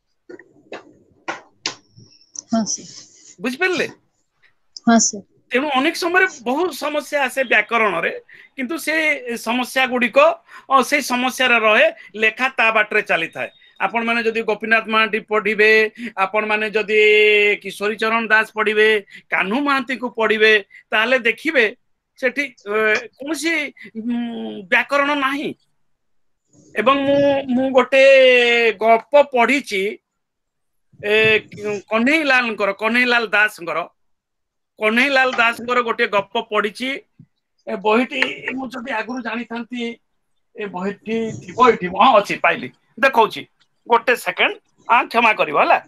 हां सर
बुझी परले
हां सर
तेणु अनेक समय बहुत समस्या आसे व्याकरण रे किंतु से समस्या गुडी को से समस्या रे रहे लेखा ता बाटरे चली थाए। आपण माने जदी गोपीनाथ महांती पढिबे आपण माने जदी किशोरी चरण दास पढिबे कान्हू महांती को पढिबे ताले देखिबे सेठी कोनसी व्याकरण नाही। एवं मु मु गोटे गप पढिची ए कन्हई लाल कर कन्हई लाल दास कर कन्हई लाल दास कर गोटे गप पढिची ए बहिटी मु जदी आगुरु जानि थांती ए बहिटी थिबो एठी हां अछि पाइली देखौची गोटे सेकंड आ क्षमा करिवो हला।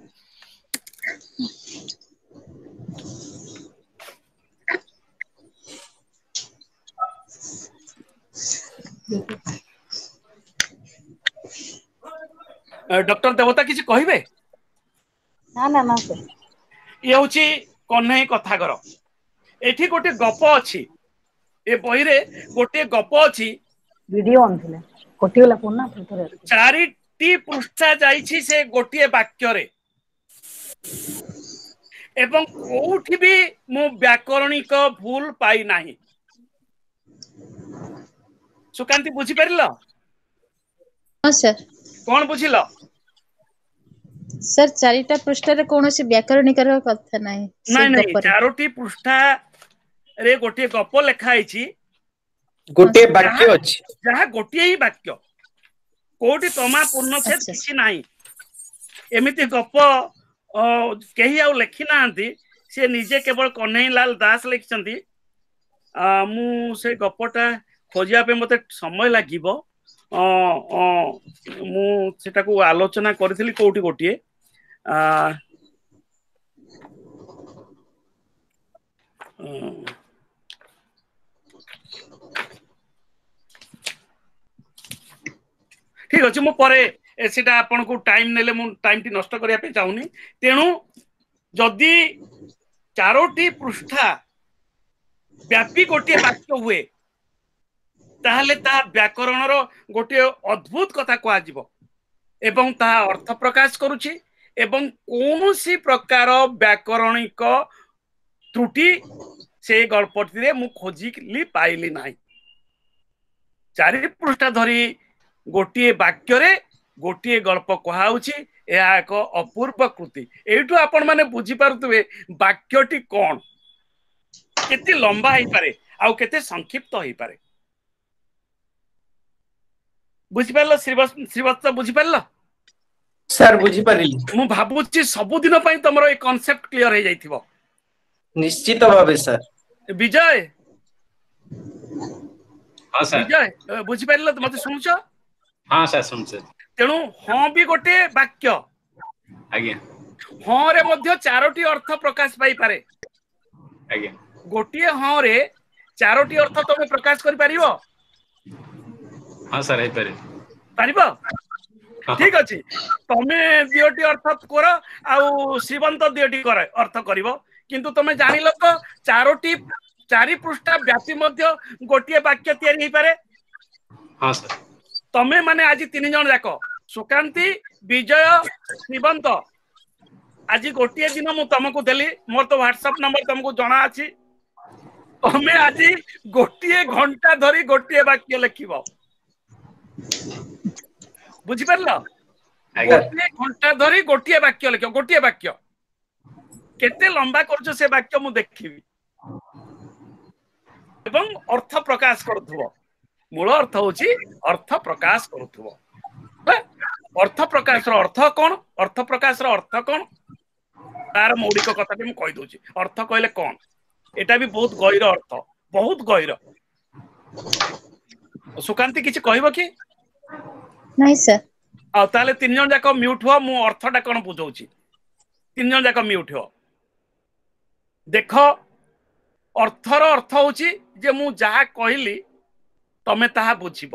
डॉक्टर देवता किसी कहिबे
ना ना ना सर
ये होची कन्हई कथागर एठी गोटे गप अछि ए बही रे गोटे गप अछि
वीडियो ऑन थिले कोटिला पुना थरे
चारिटी पृष्ठा जाईछि से गोटे वाक्य रे एवं कोठी भी मु व्याकरणिक भूल पाई नाही। सुकांती बुझी परलो
हां सर
कोन बुझिलो
सर चारिटा पृष्ठ रे कोनोसी व्याकरणिक रो कथा नाही।
नाही नाही चारोटी पृष्ठा रे गोटे गप लेखा आइछि
गोटे वाक्य अछि
जहा गोटे ही वाक्य कोठी तमा पूर्णछेद किछि नाही एमिति गप केही आउ लेखि नांती से निजे केवल कन्हई लाल दास लिखचंती। मु से गपटा खोजिया पे मते समय लागिबो ମୁଁ ସେଟାକୁ ଆଲୋଚନା କରିଥିଲି କୋଉଠି ଗୋଟିଏ ठीक अच्छे मु परे सेटा आपन को टाइम नेले मु टाइम टी नष्ट करिया पे चाहुनी तेणु जदि चारोटी पृष्ठा व्यापी गोटे वाक्य हुए ताहले ता व्याकरण रो गोटे अद्भुत कथा कहा जीवो एवं ता अर्थ प्रकाश करूची एवं कोनोसी प्रकार व्याकरणिक त्रुटि से गल्पटी रे मु खोजिली पाइली नाही चारि पृष्ठा धरी गोटे वाक्य रे गोटे गल्प कहाउची यह एक अपूर्व कृति एठू आपण माने बुझी पारुतबे वाक्यटी कोन केते लंबा होई पारे आउ केते संक्षिप्त होई पारे बुझी पारलो श्रीवत्स बुझी पारलो
सर बुझी पारिली
मु भाबुची सब दिन पई तमरो ए कांसेप्ट क्लियर हे जाइथिबो
निश्चित भाबे सर
विजय
हां सर
विजय बुझी पारलो मते सुनछो
हां सर सुनछे
तेणु हां भी गोटे वाक्य
आज्ञा
हां रे मध्य चारोटी अर्थ प्रकाश पाई पारे
आज्ञा
गोटे हां रे चारोटी अर्थ तमे प्रकाश करि पारिबो
हां सर हे पारे
पारिबो ठीक अछि तमे दियोटी अर्थ कर आउ शिवंत दियोटी कर अर्थ करिवो किंतु तमे जानिलो तो चारोटी चारि पृष्ठा व्यापी मध्य गोटे वाक्य तयारी हे पारे
हां सर
तमे माने आज तीन जन जाक सुकांती विजय शिवंत आज गोटे दिन मु तुमको देली मोर तो व्हाट्सएप नंबर तुमको जना अछि तमे आज गोटे घंटा धरी गोटे वाक्य लिखिबो बुझी परलो गोटे घंटा धरी गोटे वाक्य लिखो गोटे वाक्य केते लंबा करछो से वाक्य मु देखिबी एवं अर्थ प्रकाश करथुबो मूल अर्थ होची अर्थ प्रकाश करुथुबो अर्थ प्रकाश रो अर्थ कोन अर्थ प्रकाश रो अर्थ कोन तार मौलिक कथा के मु कहि दोची अर्थ कहले कोन एटा भी बहुत गहिर अर्थ बहुत गहिर सुकांती किछ कहबो कि
नहीं सर
आ ताले तीन जन जाक म्यूट हो मु अर्थटा कोन बुझौची तीन जन जाक म्यूट हो देखो अर्थर अर्थ होची जे मु जहा कहली तमे ताहा बुझिबो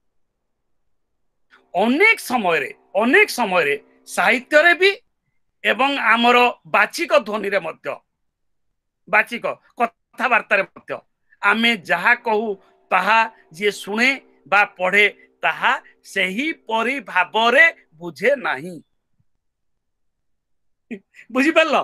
अनेक समय रे अनेक समय रे साहित्य रे भी एवं आमर बाचिक ध्वनि रे मध्य बाचिक कथा वार्ता रे मध्य आमे जहा कहू ताहा जे सुने बा पढ़े ताहा सही परि भाबरे बुझे नाही बुझी परलो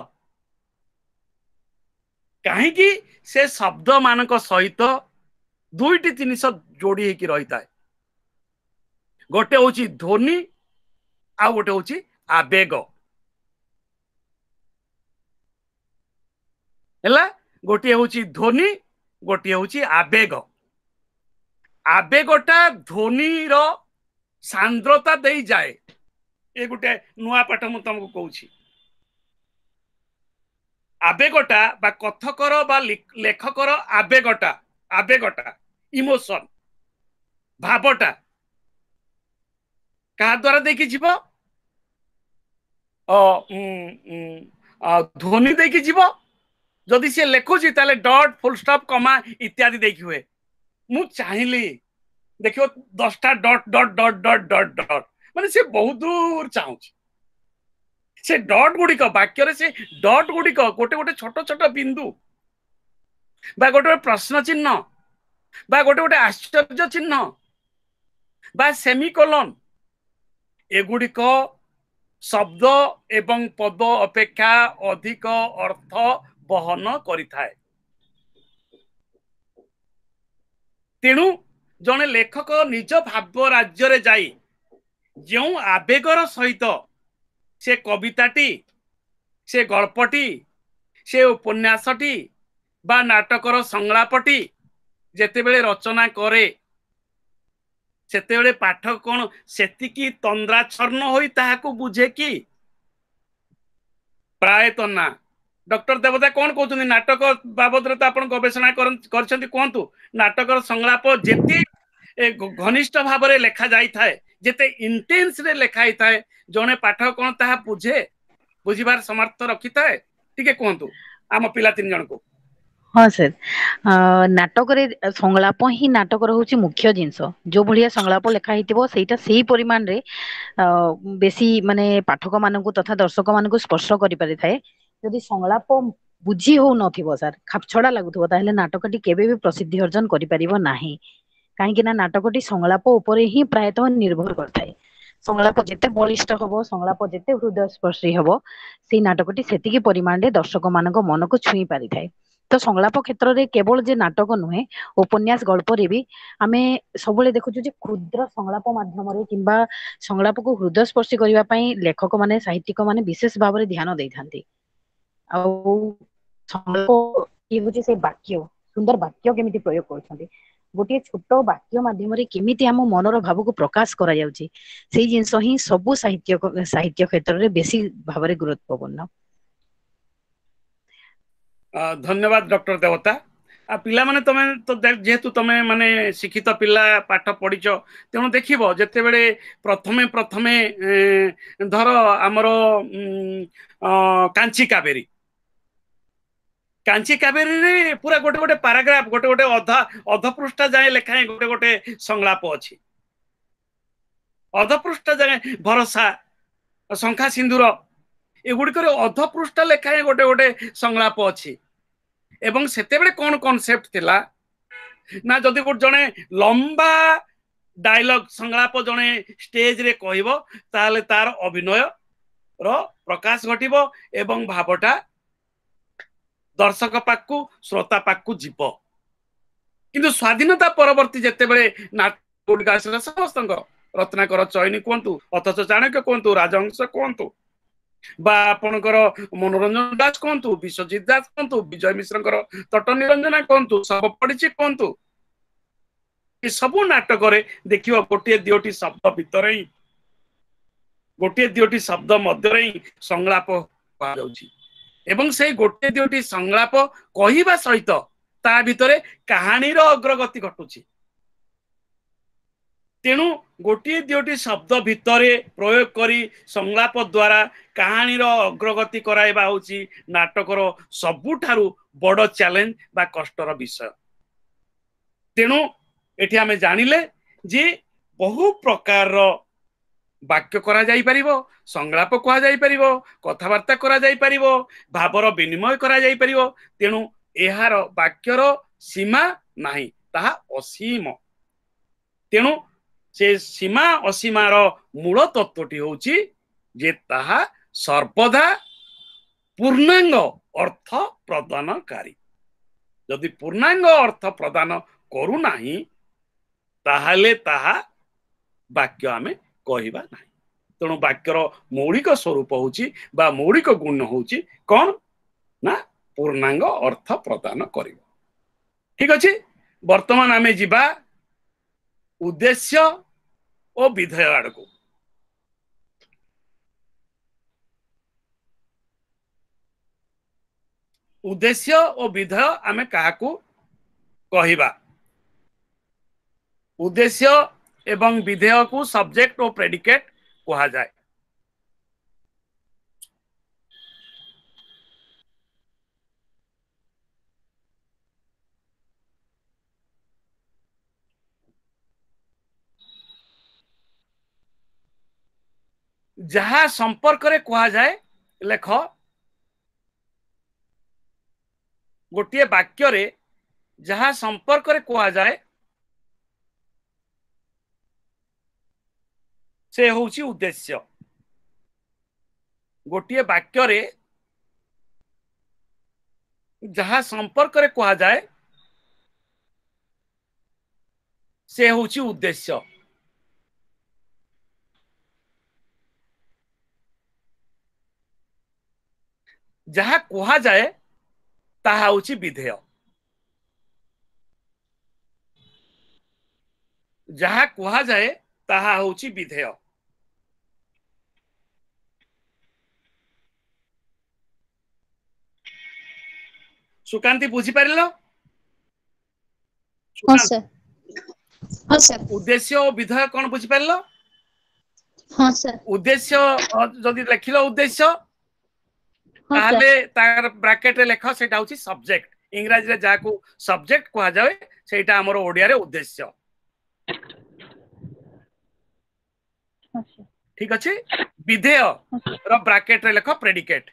काहे कि से शब्द मानक सहित दुईटी जिनिस जोड़ी होकी रही था गोटे हूँ ध्वनि आ गोटे हूँ आवेग है गोटे हूँ ध्वनि गोटे हूँ आवेग आवेगटा ध्वनि रो सांद्रता दे जाए ये गोटे नुआ पाठ मु तुमको कहूँ आवेगटा बा कथकर बा लेखकर आवेगटा आवेगटा इमोशन भावटा क्या द्वारा देखी जीव ध्वनि देखी जीव जदि से लेखुची ताले डॉट फुल स्टॉप कमा इत्यादि देखी हुए मु चाहिली देखियो दसटा dot dot dot dot dot dot माने से बहुत दूर चाहूँ से डॉट गुड़िक वाक्य से डॉट गुड़िक गोटे गोटे छोट छोट बिंदु बा गोटे प्रश्न चिन्ह बा गोटे गोटे आश्चर्य चिन्ह बा सेमिकोलन एगुड़िक शब्द एवं पद अपेक्षा अधिक अर्थ बहन करिथाए तेणु जने लेखक निज भाव राज्य रे जाई जो आवेगर सहित से कविताटी से गल्पटी से उपन्यासटी बा नाटकर संलापटी जेतेबेले रचना करे सेतेबेले पाठक कोन सेतिकी तंद्राच्छन्न होई ताहाकू बुझे कि प्राय तो ना डॉक्टर देवता कौन कहते नाटक बाबद तो आप गवेषणा कर नाटकर संलाप जेते ए घनिष्ठ भाव में लेखा जाई थाए जेते इंटेंस रे लेखा ही थाए जने पाठक कोन ताहा बुझे बुझिबार समर्थ रखी थाए ठीक है कहंतु आम पिला तीन जन को
हाँ सर नाटक रे संलाप ही नाटक हूँ मुख्य जिनस जो भाया संलाप लिखा होता से परिमाण रे बेसी माने पाठक मानक तथा दर्शक मानक स्पर्श कर पारि थाए जदि संलाप बुझी हो नथिबो सर खापछड़ा लागुथबो ताहेले नाटकटी केबे भी प्रसिद्धि अर्जन करि परिबो नाही काहेकि ना नाटकटी संलाप उपरे ही प्रायतः निर्भर करथाए संलाप जेते बलिष्ठ हबो संलाप जेते हृदय स्पर्शी हबो से नाटकटी सेतिकी परिमाण रे दर्शक मानक मन को छुई पारि थाए तो संलाप क्षेत्र रे केवल जे नाटक नुहे उपन्यास गल्प रे भी आमे सबले देखुछु जे क्षुद्र संलाप माध्यम रे किंबा संलाप को हृदय स्पर्शी करिवा पई लेखक माने साहित्यिक माने विशेष भाव रे ध्यान दैथांती आ संलाप कि होची से वाक्य सुंदर वाक्य केमिति प्रयोग करछन्ती गोटे छोट वाक्य माध्यम रे केमिति हम मनर भाव को प्रकाश करा जाउची सेही जिंस ही सब साहित्य साहित्य क्षेत्र रे बेसी भाव रे गुरुत्वपूर्ण
धन्यवाद डॉक्टर देवता आ पिला माने तमे तो जेहेतु तमे माने शिक्षित पिला पाठ पढ़िछ तेणु देखिबो जेते बेले प्रथमे प्रथमे धर हमरो कांची कावेरी कांची कावेरी रे पूरा गोटे गोटे पैराग्राफ गोटे गोटे अधा अध पृष्ठ जाए लेखाए गोटे गोटे संलाप अछि अध पृष्ठ जाए भरोसा शंखा सिंदूर एगुड़िक अध पृष्ठ लेखाए गोटे गोटे संलाप अछि एवं सेते बेले कोन कांसेप्ट थिला ना जदि गोटे जने लंबा डायलॉग संलाप जने स्टेज रे कहइबो ताले तार अभिनय रो प्रकाश घटिबो एवं भावटा दर्शक पाकू श्रोता पाकू जीव किंतु स्वाधीनता परवर्ती जेते बेले नाटक आसला समस्तंकर रत्नाकर चयनी कहतु अथच चाणक्य कहतु राजहंस कहतु बा आपणकर मनोरंजन दास कहतु विश्वजित दास कहतु विजय मिश्र तट निरंजना कहतु सब पड़ी कहतु सबु नाटक देखियो गोटे दियोटी शब्द भितर ही गोटे दियोटी शब्द मध्य ही संलाप कहुछि एवं से गोटे दियोटी संलाप कहवा सहित ता भितर कहानी अग्रगति घटुछि तेणु गोटे दियोटी शब्द भितर प्रयोग करी संलाप द्वारा कहानी अग्रगति कराइबा होछि नाटकर सबुठारु बड़ चैलेंज बा कष्टर विषय तेणु एठी आमे जानिले जे बहु प्रकार वाक्य करा जाई परिबो संलाप कहा जाई परिबो कथावार्ता करा जाई परिबो भावर विनिमय करा जाई परिबो तेणु एहार वाक्यर सीमा नाही ताहा असीम तेणु से सीमा असीमार मूल तत्वटी होची जे ताहा सर्वदा पूर्णांग अर्थ प्रदानकारी यदि पूर्णांग अर्थ प्रदान करू नाही ताहाले ताहा वाक्य आमे कहिबा नाही तेणु वाक्यर मौलिक स्वरूप होची बा मौलिक गुण होची कौन ना पूर्णांग अर्थ प्रदान करिबो ठीक अछि वर्तमान आमे जिबा उद्देश्य और विधेय आड़को उद्देश्य और विधेय आमे काहाकू कहिबा उद्देश्य एवं विधेय को सब्जेक्ट और प्रेडिकेट कहा जाए जहा संपर्क रे कहा जाए लेख गोटे वाक्य रे जहा संपर्क रे कहा जाए से होउची उद्देश्य गोटे वाक्य रे जहा संपर्क रे कहा जाए से होउची उद्देश्य जहा कहा जाए ताहा होउची विधेय जहा कहा जाए ताहा होउची विधेय सुकांति बुझी पारिलो
हां सर हाँ सर
उद्देश्य और विधेय कौन बुझी पारलो
हाँ सर
उद्देश्य जदि लिखिलो उद्देश्य
हाँ सर
ताले तार ब्रैकेट रे लेख सेटा होची सब्जेक्ट इंग्रजी रे जाको सब्जेक्ट कहा जाए सेटा हमर ओडिया रे उद्देश्य ठीक अछि विधेय रो ब्रैकेट रे लेख प्रेडिकेट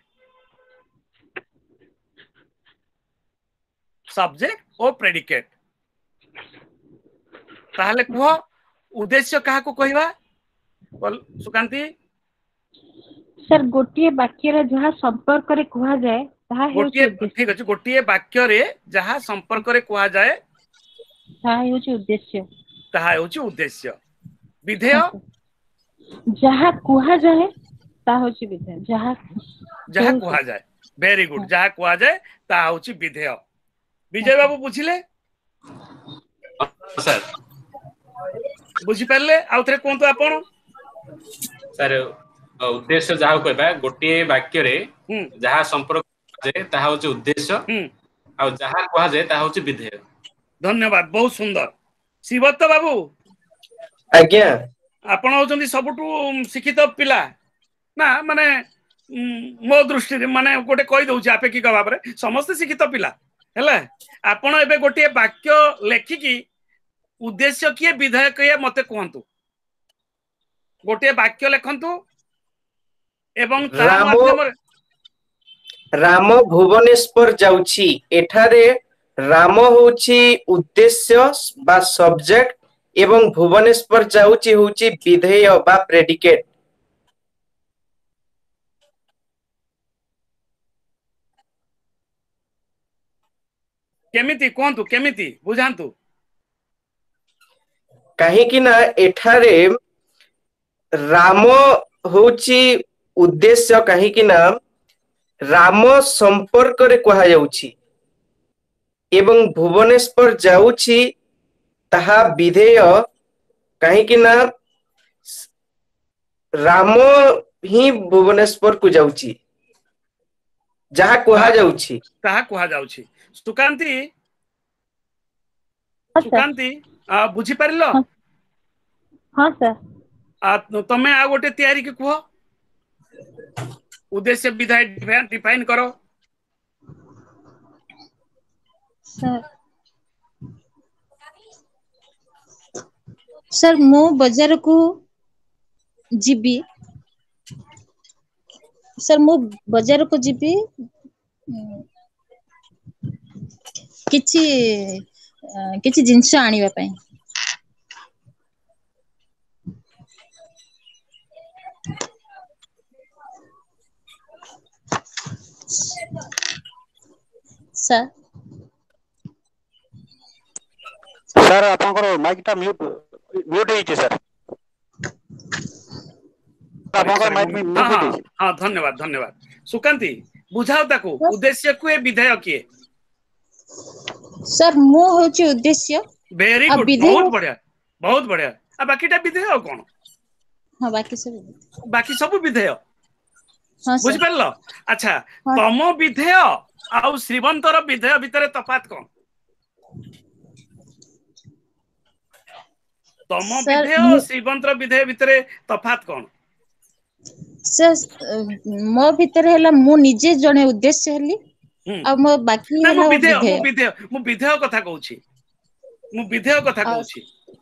सब्जेक्ट और प्रेडिकेट ताहले कुह उद्देश्य काहा को कहवा बोल सुकांती
सर गोटिए वाक्य रे जहा संपर्क रे कहा जाए ताहा
गोटिए
हेउची
ठीक अछि गोटिए वाक्य रे जहा संपर्क रे कहा जाए
ताहा हेउची उद्देश्य
ताहा हेउची उद्देश्य विधेय
जहा कहा जाए ताहा हेउची विधेय जहा
जहा कहा जाए वेरी गुड जहा कहा जाए ताहा हेउची विधेय विजय बाबू बुझिले
सर
बुझी पारले आउ थरे कोंतो आपण
सर उद्देश्य जहा कहबा गोटे वाक्य रे जहा संपर्क जे ताहा होची उद्देश्य आ जहा कहा जाए ताहा होची विधेय
धन्यवाद बहुत सुंदर शिवत्त बाबू
आज्ञा
आपण होचंदी सबटू शिक्षित पिला ना माने मो दृष्टि रे माने गोटे कहि दउची अपेक्षिक भाव रे समस्त शिक्षित पिला हेला आपण एबे गोटे वाक्य लेखिकी उद्देश्य किए विधेय किए मते कहंतु गोटे वाक्य लेखंतु एवं ता
राम
माध्यम
राम भुवनेश्वर जाउची एठारे राम होची उद्देश्य बा सब्जेक्ट एवं भुवनेश्वर जाउची होची विधेय बा प्रेडिकेट
केमिति कहंतु केमिति बुझांतु
कहीं कि ना एठारे राम होची उद्देश्य कहीं कि ना राम संपर्क रे कहा जाउची एवं भुवनेश्वर जाउची ताहा विधेय कहीं कि ना राम ही भुवनेश्वर को जाउची जहा कहा जाउची
ताहा कहा जाउची सुकांती सुकांती आ बुझी पारिलो
हाँ सर
आ तमे आ गोटे तयारी के कुहो उद्देश्य विधाय डिफाइन करो
सर सर मो बाजार को जीबी सर मो बाजार को जीबी किछि किछि जिंस आनिबा पई सर
सर आपनकर माइक टा म्यूट म्यूट हेछि सर आपनकर माइक म्यूट
हाँ
हेछि
हाँ धन्यवाद धन्यवाद सुकांती बुझाओ ताको उद्देश्य को विधेय किए
सर मो होची उद्देश्य
वेरी गुड बहुत बढ़िया बहुत बढ़िया आ बाकीटा विधेय कोन
हां बाकी सब
बाकी सब विधेय
हां
बुझ परलो अच्छा तम विधेय आ श्रीवंतर विधेय भितरे तफात कोन तम विधेय और श्रीवंतर विधेय भितरे तफात कोन
सर मो भितर हैला मु निजे जने उद्देश्य हली आ मो बाकी
हैला विधेय मु विधेय मु विधेय कथा कहूची मु विधेय कथा कहूची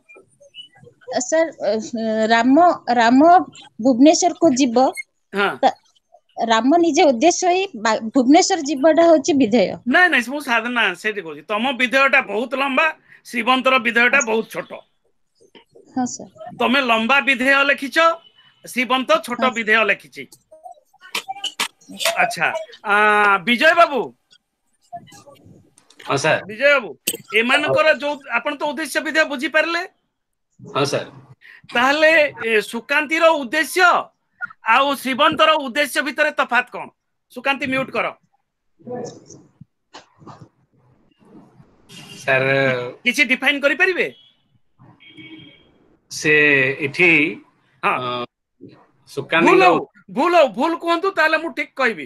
सर राम राम भुवनेश्वर को जीव
हां
राम निजे उद्देश्य ही भुवनेश्वर जीवटा होची विधेय
नै नै मु साधना सेठी कहूची तम विधेयटा बहुत लंबा श्रीवंतर विधेयटा बहुत छोट
हां सर
तमे लंबा विधेय लिखिछो श्रीवंत छोट विधेय लिखिछि अच्छा आ विजय बाबू
हां सर
विजय बाबू एमानकर जो आपण तो उद्देश्य विधेय बुझी परले
हां सर
ताहले सुकांतीर उद्देश्य आउ श्रीवंतर उद्देश्य भितरे तफात कोन सुकांती म्यूट करो
सर
किछि डिफाइन करि परिबे
से इठी
हां
सुकानी
भूल भूल भूल कहंतु ताले मु ठीक कहबी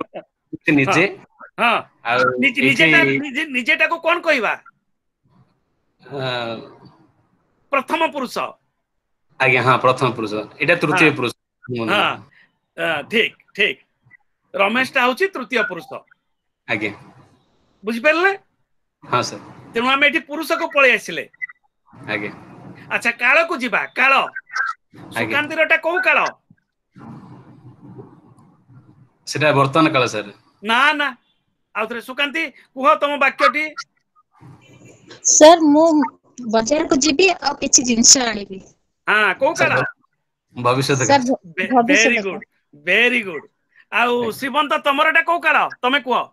सुकानी निजे
हां निजे निजेटा निजेटा को कोन कहबा प्रथम पुरुष
आज्ञा हाँ प्रथम पुरुष एटा तृतीय पुरुष
हाँ ठीक ठीक रमेश टा होची तृतीय पुरुष
आज्ञा
बुझि परले
हाँ सर
तेणु आमे एठी पुरुष को पळे आसिले
आज्ञा
अच्छा काल को जिबा काल सुकांती रटा को काल
सेटा वर्तमान काल सर
ना ना आउथरे सुकांती कुह तम वाक्यटी
सर मु बाजार को जिबी आ किछि जिंस आनिबी
हाँ को काल
भविष्य
sir
very good very good आउ श्रीमंत तमरटा को काल तमे कुह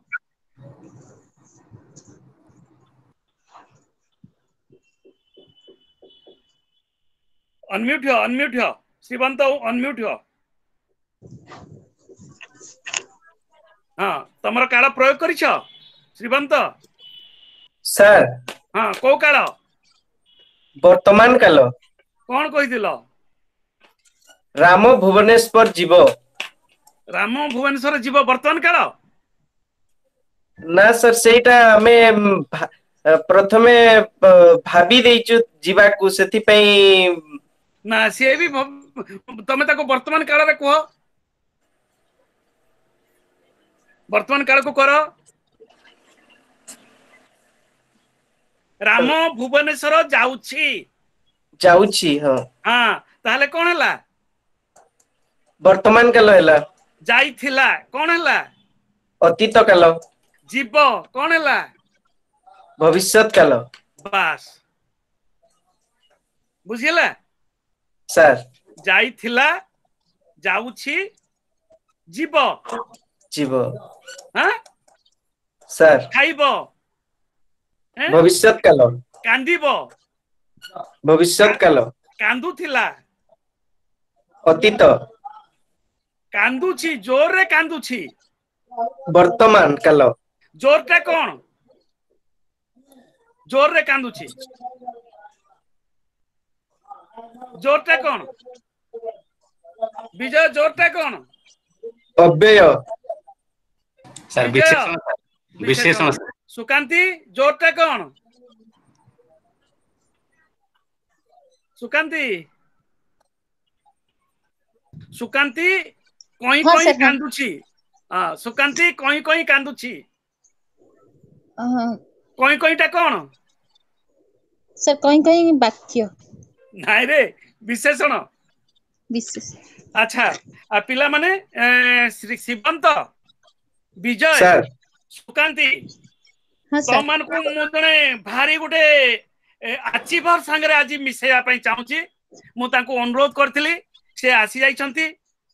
अनम्यूट हो अनम्यूट हो श्रीमंत अनम्यूट हो हाँ तमर काल प्रयोग करिछ श्रीमंत
सर
हाँ को काल
वर्तमान काल
कौन कहिदिल
राम भुवनेश्वर जीव
राम भुवनेश्वर जीव वर्तमान काल
ना सर सेटा हमें प्रथमे भाबी देइछु जीवाकू सेति पई
ना से भी तमे ताको वर्तमान काल रे कहो वर्तमान काल को करो राम भुवनेश्वर जाउछि
जाउछि हां
हां ताले कोन हला
वर्तमान काल हला
जाई थिला कोन हला
अतीत काल
जीव कोन हला
भविष्यत काल
बस बुझिला
सर
जाई थिला जाउछि जीव
जीव
हां
सर
खाइबो
भविष्यत काल
कांदिबो
भविष्यत काल
कांदु थिला
अतीत
कांदुछि जोर रे कांदुछि
वर्तमान काल
जोरटा कोन जोर रे कांदुछि जोरटा कोन विजय जोरटा कोन
अव्यय
सर विशेषण विशेषण
सुकांती जोरटा कोन सुकांती सुकांती कोई
हाँ,
कोई
सर, हाँ।
कांदुछि हां सुकांती कोई कोई कांदुछि कोई कोईटा कोन
सर कोई कोई वाक्य
नाइ रे विशेषण
विशेष
अच्छा आ पिला माने श्री शिवंत विजय
सर
सुकांती
हाँ सर
तमन को मु जने भारी गुटे अचीवर संगरे आज मिसेया पई चाहूची मु तांको अनुरोध करथिली से आसी जाइछंती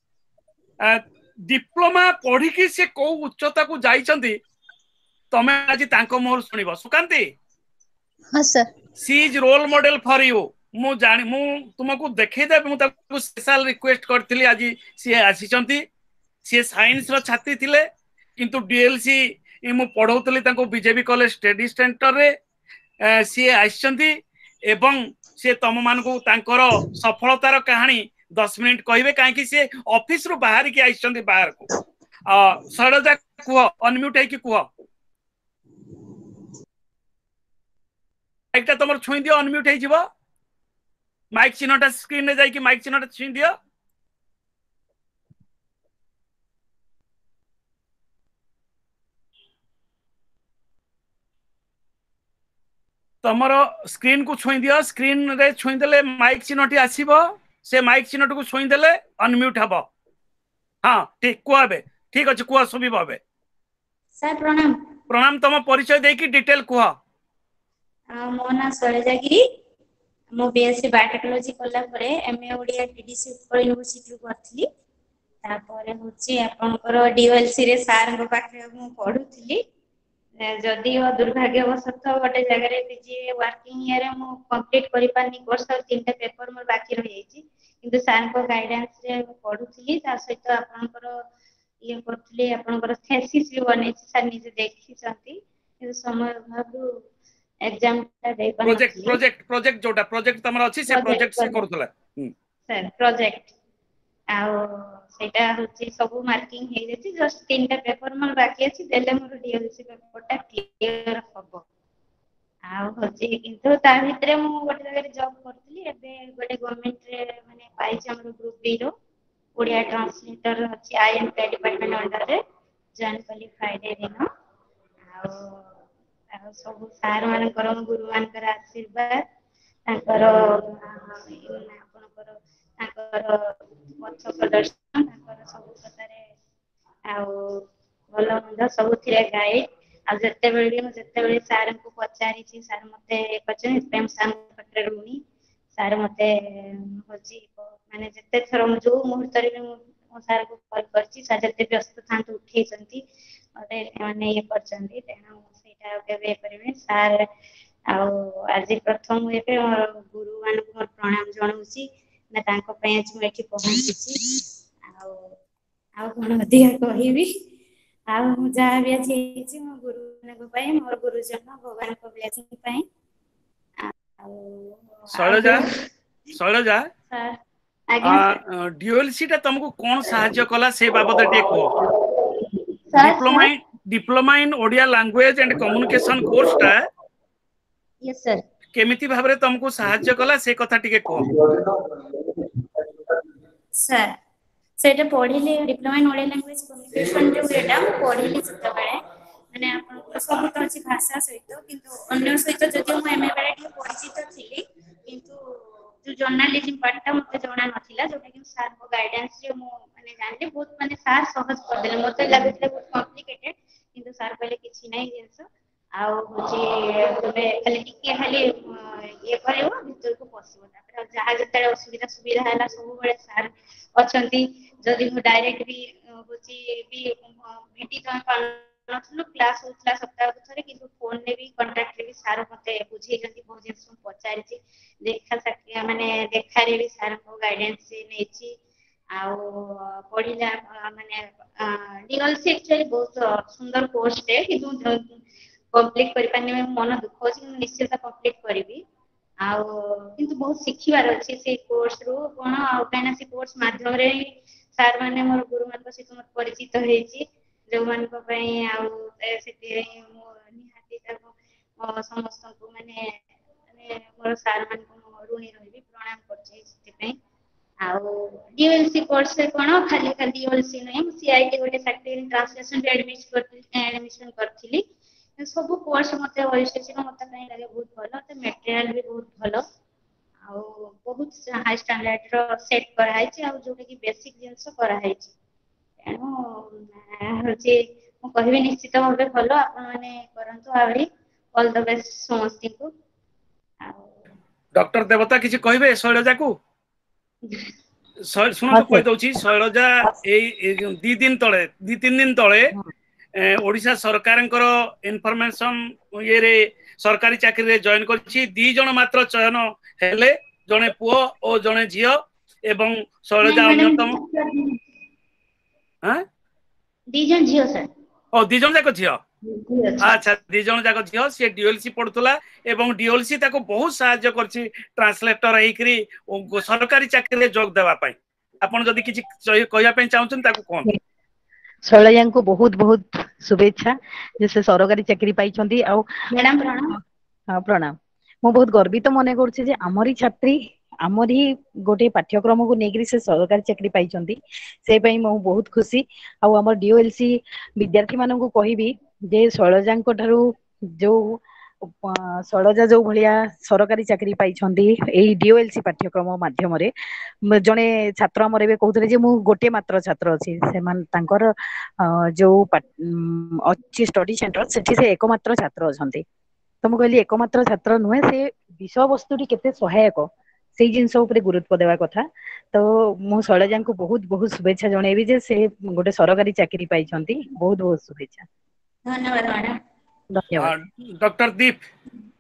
डिप्लोमा पढ़ी कि से को उच्चता को जाइछंती तमे आज तांको मोर सुनिबो सुकांती
हाँ sir
she is role model for you मु जानि मु तुमको देखै दे मु ताको स्पेशल रिक्वेस्ट करथिली आज सी आसीछंती सी साइंस रो छात्री थिले किंतु डीएलसी मु पढ़ौतली ताको बीजेपी कॉलेज स्टडी सेंटर रे सी आसीछंती एवं से तम मान को तांकर सफलतार कहानी दस मिनिट कहबे काहे कि से ऑफिस रो बाहर के आसीछंती बाहर को अ सडजा कुह अनम्यूट है कि कुह एकटा तमर छुई दियो अनम्यूट है जीवो माइक चिन्हटा स्क्रीन रे जाई कि माइक चिन्हटा छुई दियो तमर स्क्रीन को छुई दियो स्क्रीन रे छुई देले माइक चिन्हटी आसीबो से माइक चिन्हट को छुई देले अनम्यूट हबो हां ठीक कुआबे ठीक अछि कुआ सुबी बाबे
सर प्रणाम
प्रणाम तम परिचय दे कि डिटेल कुआ
मो ना शैलजागिरी मो बीएससी बायोटेक्नोलॉजी कला परे MA Odia TDC Utkal university रू करथली तापर होची आपनकर डीएलसी रे सार को पाखे मु पढुथली जदि दुर्भाग्यवशत गोटे जगह रे पीजी वर्किंग ईयर मु कंप्लीट करि पानी कोर्स और तीनटा पेपर मोर बाकी रह जाईची किंतु सार को गाइडेंस रे पढुथली ता सहित आपनकर ये करथली आपनकर थेसिस भी बनेची सर निजे देखि छथि किंतु समय अभाव एग्जाम ता दे पानी
प्रोजेक्ट प्रोजेक्ट प्रोजेक्ट जोटा प्रोजेक्ट तमरा अछि से प्रोजेक्ट से करथला
सर प्रोजेक्ट आउ सेटा होची सब मार्किंग हे जेती जस्ट तीनटा पेपर मोर बाकी अछि देले मोर डीएलसी पेपरटा क्लियर हबो ଆଉ ହଉଛି କିନ୍ତୁ ତା ଭିତରେ ମୁଁ ଗୋଟେ ଜାଗାରେ ଜବ୍ କରୁଥିଲି ଏବେ ଗୋଟେ ଗଭର୍ଣ୍ଣମେଣ୍ଟ ରେ ମାନେ ପାଇଛି ଆମର ଗ୍ରୁପ ଡି ର ଓଡ଼ିଆ ଟ୍ରାନ୍ସଲେଟର ଅଛି ଆଇ ଏନ୍ ପି ଡିପାର୍ଟମେଣ୍ଟ ଅଣ୍ଡରରେ ଜଏନ୍ କଲି ଫ୍ରାଇଡେ ଦିନ ଆଉ ଆଉ ସବୁ ସାର୍ ମାନଙ୍କର ଗୁରୁ ମାନଙ୍କର ଆଶୀର୍ବାଦ ତାଙ୍କର ଆପଣଙ୍କର ତାଙ୍କର ପଥ ପ୍ରଦର୍ଶନ ତାଙ୍କର ସବୁ କଥାରେ ଆଉ ଭଲ ମନ୍ଦ ସବୁଥିରେ ଗାଇଡ ଆଉ ଯେତେବେଳେ ବି ମୁଁ ଯେତେବେଳେ ସାର୍ ଙ୍କୁ ପଚାରିଛି ସାର୍ ମତେ ଇଏ କରିଛନ୍ତି ସେଥିପାଇଁ ମୁଁ ସାର୍ ଙ୍କ ପାଖରେ ଋଣୀ ସାର୍ ମତେ ହଉଛି ମାନେ ଯେତେ ଥର ମୁଁ ଯୋଉ ମୁହୂର୍ତ୍ତରେ ବି ମୁଁ ମୋ ସାର୍ ଙ୍କୁ କଲ୍ କରିଛି ସାର୍ ଯେତେ ବ୍ୟସ୍ତ ଥାନ୍ତୁ ଉଠେଇଛନ୍ତି ମତେ ମାନେ ଇଏ କରିଛନ୍ତି ତେଣୁ ସେଇଟା ଆଉ କେବେ ଇଏ କରିବିନି ସାର୍ ଆଉ ଆଜି ପ୍ରଥମ ଏବେ ମୋର ଗୁରୁ ମାନଙ୍କୁ ମୋର ପ୍ରଣାମ ଜଣାଉଛି ନା ତାଙ୍କ ପାଇଁ ଆଜି ମୁଁ ଏଠି ପହଞ୍ଚିଛି ଆଉ ଆଉ କଣ ଅଧିକା କହିବି ଆଉ ମୁଁ ଯାହା ବି ଆଜି ହେଇଛି ମୋ ଗୁରୁ ମାନଙ୍କ ପାଇଁ ମୋର ଗୁରୁଜନ ଭଗବାନଙ୍କ ବ୍ଲେସିଂ ପାଇଁ ଆଉ
ଶୈଳଜା
ଆଉ
ଶୈଳଜା
ସାର୍
ଆ
ଆଜ୍ଞା ସାର୍
ଡିଓଏଲସି ଟା ତମକୁ କଣ ସାହାଯ୍ୟ କଲା ସେ ବାବଦ ଟିକେ କୁହ
sir
diploma
sir
diploma in Odia language and communication course ଟା
ୟେସ୍ ସାର୍
କେମିତି ଭାବରେ ତମକୁ ସାହାଯ୍ୟ କଲା ସେ କଥା ଟିକେ କୁହ
ସାର୍ ସେଇଟା ପଢିଲି diploma in Odia language communication ଯୋଉ ଏଟା ମୁଁ ପଢିଲି ସେତେବେଳେ ମାନେ ଆପଣଙ୍କର ସବୁ ତ ଅଛି ଭାଷା ସହିତ କିନ୍ତୁ ଅନ୍ୟ ସହିତ ଯଦି ମୁଁ ଏମ ଏ ବେଳେ ଟିକେ ପରିଚିତ ଥିଲି କିନ୍ତୁ ଯୋଉ ଜର୍ଣାଲିଜିମ ପାର୍ଟ ଟା ମତେ ଜଣା ନଥିଲା ଯୋଉଟା କି ସାର୍ ଙ୍କ ଗାଇଡାନ୍ସ ରେ ମୁଁ ମାନେ ଜାଣିଲି ବହୁତ ମାନେ ସାର୍ ସହଜ କରିଦେଲେ ମତେ ଲାଗୁଥିଲା ବହୁତ କମ୍ପ୍ଲିକେଟେଡ କିନ୍ତୁ ସାର୍ କହିଲେ କିଛି ନାହିଁ ଜିନିଷ ଆଉ ହଉଛି ତମେ ଖାଲି ଟିକେ ଖାଲି ଇଏ କରିବ ଭିତରକୁ ପଶିବ ତାପରେ ଆଉ ଯାହା ଯେତେବେଳେ ଅସୁବିଧା ସୁବିଧା ହେଲା ସବୁବେଳେ ସାର୍ ଅଛନ୍ତି ଯଦି ମୁଁ ଡାଇରେକ୍ଟ ବି ହଉଛି ବି ଭେଟି ତ ନଥିଲୁ କ୍ଲାସ ହଉଥିଲା ସପ୍ତାହକୁ ଥରେ କିନ୍ତୁ ଫୋନରେ ବି କଣ୍ଟାକ୍ଟରେ ବି ସାର୍ ମତେ ବୁଝେଇଛନ୍ତି ବହୁତ ଜିନିଷ ମୁଁ ପଚାରିଛି ଦେଖା ସାକ୍ଷା ମାନେ ଦେଖାରେ ବି ସାର୍ ଙ୍କ ଗାଇଡାନ୍ସ ନେଇଛି ଆଉ ପଢିଲା ମାନେ ଡିଓଏଲସି ଆକ୍ଚୁଆଲି ବହୁତ ସୁନ୍ଦର କୋର୍ସ ଟେ କିନ୍ତୁ କମ୍ପ୍ଲିଟ କରିପାରିନି ମନ ଦୁଃଖ ହଉଛି କିନ୍ତୁ ନିଶ୍ଚିତ କମ୍ପ୍ଲିଟ କରିବି ଆଉ କିନ୍ତୁ ବହୁତ ଶିଖିବାର ଅଛି ସେଇ କୋର୍ସ ରୁ କଣ ଆଉ କାହିଁକିନା ସେ କୋର୍ସ ମାଧ୍ୟମରେ ହିଁ ସାର୍ ମାନେ ମୋର ଗୁରୁ ମାନଙ୍କ ସହିତ ମୋର ପରିଚିତ ହେଇଛି ଯୋଉମାନଙ୍କ ପାଇଁ ଆଉ ସେଥିରେ ମୁଁ ନିହାତି ତାକୁ ସମସ୍ତଙ୍କୁ ମାନେ ମାନେ ମୋର ସାର୍ ମାନଙ୍କୁ ମୁଁ ଋଣୀ ରହିବି ପ୍ରଣାମ କରୁଛି ସେଥିପାଇଁ ଆଉ ଡିଓଏଲସି କୋର୍ସ ରେ କଣ ଖାଲି ଖାଲି ଡିଓଏଲସି ନୁହେଁ ସିଆଇଟି ଗୋଟେ ଟ୍ରାନ୍ସଲେସନ ଆଡମିସନ କରିଥିଲି ସବୁ କୋର୍ସ ମତେ ମତେ କାଇଁ ଲାଗେ ବହୁତ ଭଲ ମେଟେରିଆଲ ବି ବହୁତ ଭଲ ଆଉ ବହୁତ ହାଇ ଷ୍ଟାଣ୍ଡାର୍ଡ ର ସେଟ୍ କରାହେଇଛି ଆଉ ଯୋଉଟା କି ବେସିକ ଜିନିଷ କରାହେଇଛି ତେଣୁ ହଉଛି ମୁଁ କହିବି ନିଶ୍ଚିତ ଭାବେ ଭଲ ଆପଣ ମାନେ କରନ୍ତୁ ଆହୁରି ଅଲ ଦ ବେଷ୍ଟ ସମସ୍ତିଙ୍କୁ ଆଉ
ଡକ୍ଟର ଦେବତା କିଛି କହିବେ ଶୈଳଜା କୁ
ହଁ
ଶୁଣନ୍ତୁ
ସାର୍
କହିଦଉଛି ଶୈଳଜା ଏଇ ଦି ଦିନ ତଳେ ଦି ତିନି ଦିନ ତଳେ ଏ ଓଡିଶା ସରକାରଙ୍କର ଇନଫରମେସନ ଇଏରେ ସରକାରୀ ଚାକିରିରେ ଜଏନ କରିଛି ଦି ଜଣ ମାତ୍ର ଚୟନ ହେଲେ ଜଣେ ପୁଅ ଓ ଜଣେ ଝିଅ ଏବଂ
ନାଇଁ
ଶୈଳଜା ଅନ୍ୟତମ
ମ୍ୟାଡାମ
ଆଁ
ଦି ଜଣ ଝିଅ ସାର୍
ଓ ଦି ଜଣ ଯାକ ଝିଅ
ଝିଅ
ଆଚ୍ଛା ଦି ଜଣ ଯାକ ଝିଅ ସିଏ ଡିଓଏଲସି ପଢୁଥିଲା ଏବଂ ଡିଓଏଲସି ତାକୁ ବହୁତ ସାହାଯ୍ୟ କରିଛି ଟ୍ରାନ୍ସଲେଟର ହେଇକରି ସରକାରୀ ଚାକିରିରେ ଯୋଗ ଦେବା ପାଇଁ ଆପଣ ଯଦି କିଛି କହିବା ପାଇଁ ଚାହୁଁଛନ୍ତି ତାକୁ କୁହନ୍ତୁ
ଶୈଳଜାଙ୍କୁ ବହୁତ ବହୁତ ଶୁଭେଚ୍ଛା ଯେ ସେ ସରକାରୀ ଚାକିରି ପାଇଛନ୍ତି ଆଉ
ମ୍ୟାଡ଼ାମ ପ୍ରଣାମ
ହଁ ପ୍ରଣାମ ମୁଁ ବହୁତ ଗର୍ବିତ ମନେ କରୁଛି ଯେ ଆମରି ଛାତ୍ରୀ ଆମରି ଗୋଟେ ପାଠ୍ୟକ୍ରମକୁ ନେଇକରି ସେ ସରକାରୀ ଚାକିରି ପାଇଛନ୍ତି ସେଇ ପାଇଁ ମୁଁ ବହୁତ ଖୁସି ଆଉ ଆମର ଡିଓଏଲସି ବିଦ୍ୟାର୍ଥୀ ମାନଙ୍କୁ କହିବି ଯେ ଶୈଳଜାଙ୍କ ଠାରୁ ଯୋଉ ଶୈଳଜା ଯୋଉ ଭଳିଆ ସରକାରୀ ଚାକିରି ପାଇଛନ୍ତି ଏଇ ଡିଓଏଲସି ପାଠ୍ୟକ୍ରମ ମାଧ୍ୟମରେ ଜଣେ ଛାତ୍ର ଆମର ଏବେ କହୁଥିଲେ ଯେ ମୁଁ ଗୋଟେ ମାତ୍ର ଛାତ୍ର ଅଛି ସେମାନେ ତାଙ୍କର ଅ ଯୋଉ ଅଛି ଷ୍ଟଡି ସେଣ୍ଟର ସେଠି ସେ ଏକମାତ୍ର ଛାତ୍ର ଅଛନ୍ତି ତ ମୁଁ କହିଲି ଏକମାତ୍ର ଛାତ୍ର ନୁହେଁ ସେ ବିଷୟ ବସ୍ତୁଟି କେତେ ସହାୟକ ସେଇ ଜିନିଷ ଉପରେ ଗୁରୁତ୍ବ ଦେବା କଥା ତ ମୁଁ ଶୈଳଜାଙ୍କୁ ବହୁତ ବହୁତ ଶୁଭେଚ୍ଛା ଜଣେଇବି ଯେ ସେ ଗୋଟେ ସରକାରୀ ଚାକିରି ପାଇଛନ୍ତି ବହୁତ ବହୁତ ଶୁଭେଚ୍ଛା
ଧନ୍ୟବାଦ ମ୍ୟାଡ଼ାମ
ଧନ୍ୟବାଦ
ଡକ୍ଟର ଦୀପ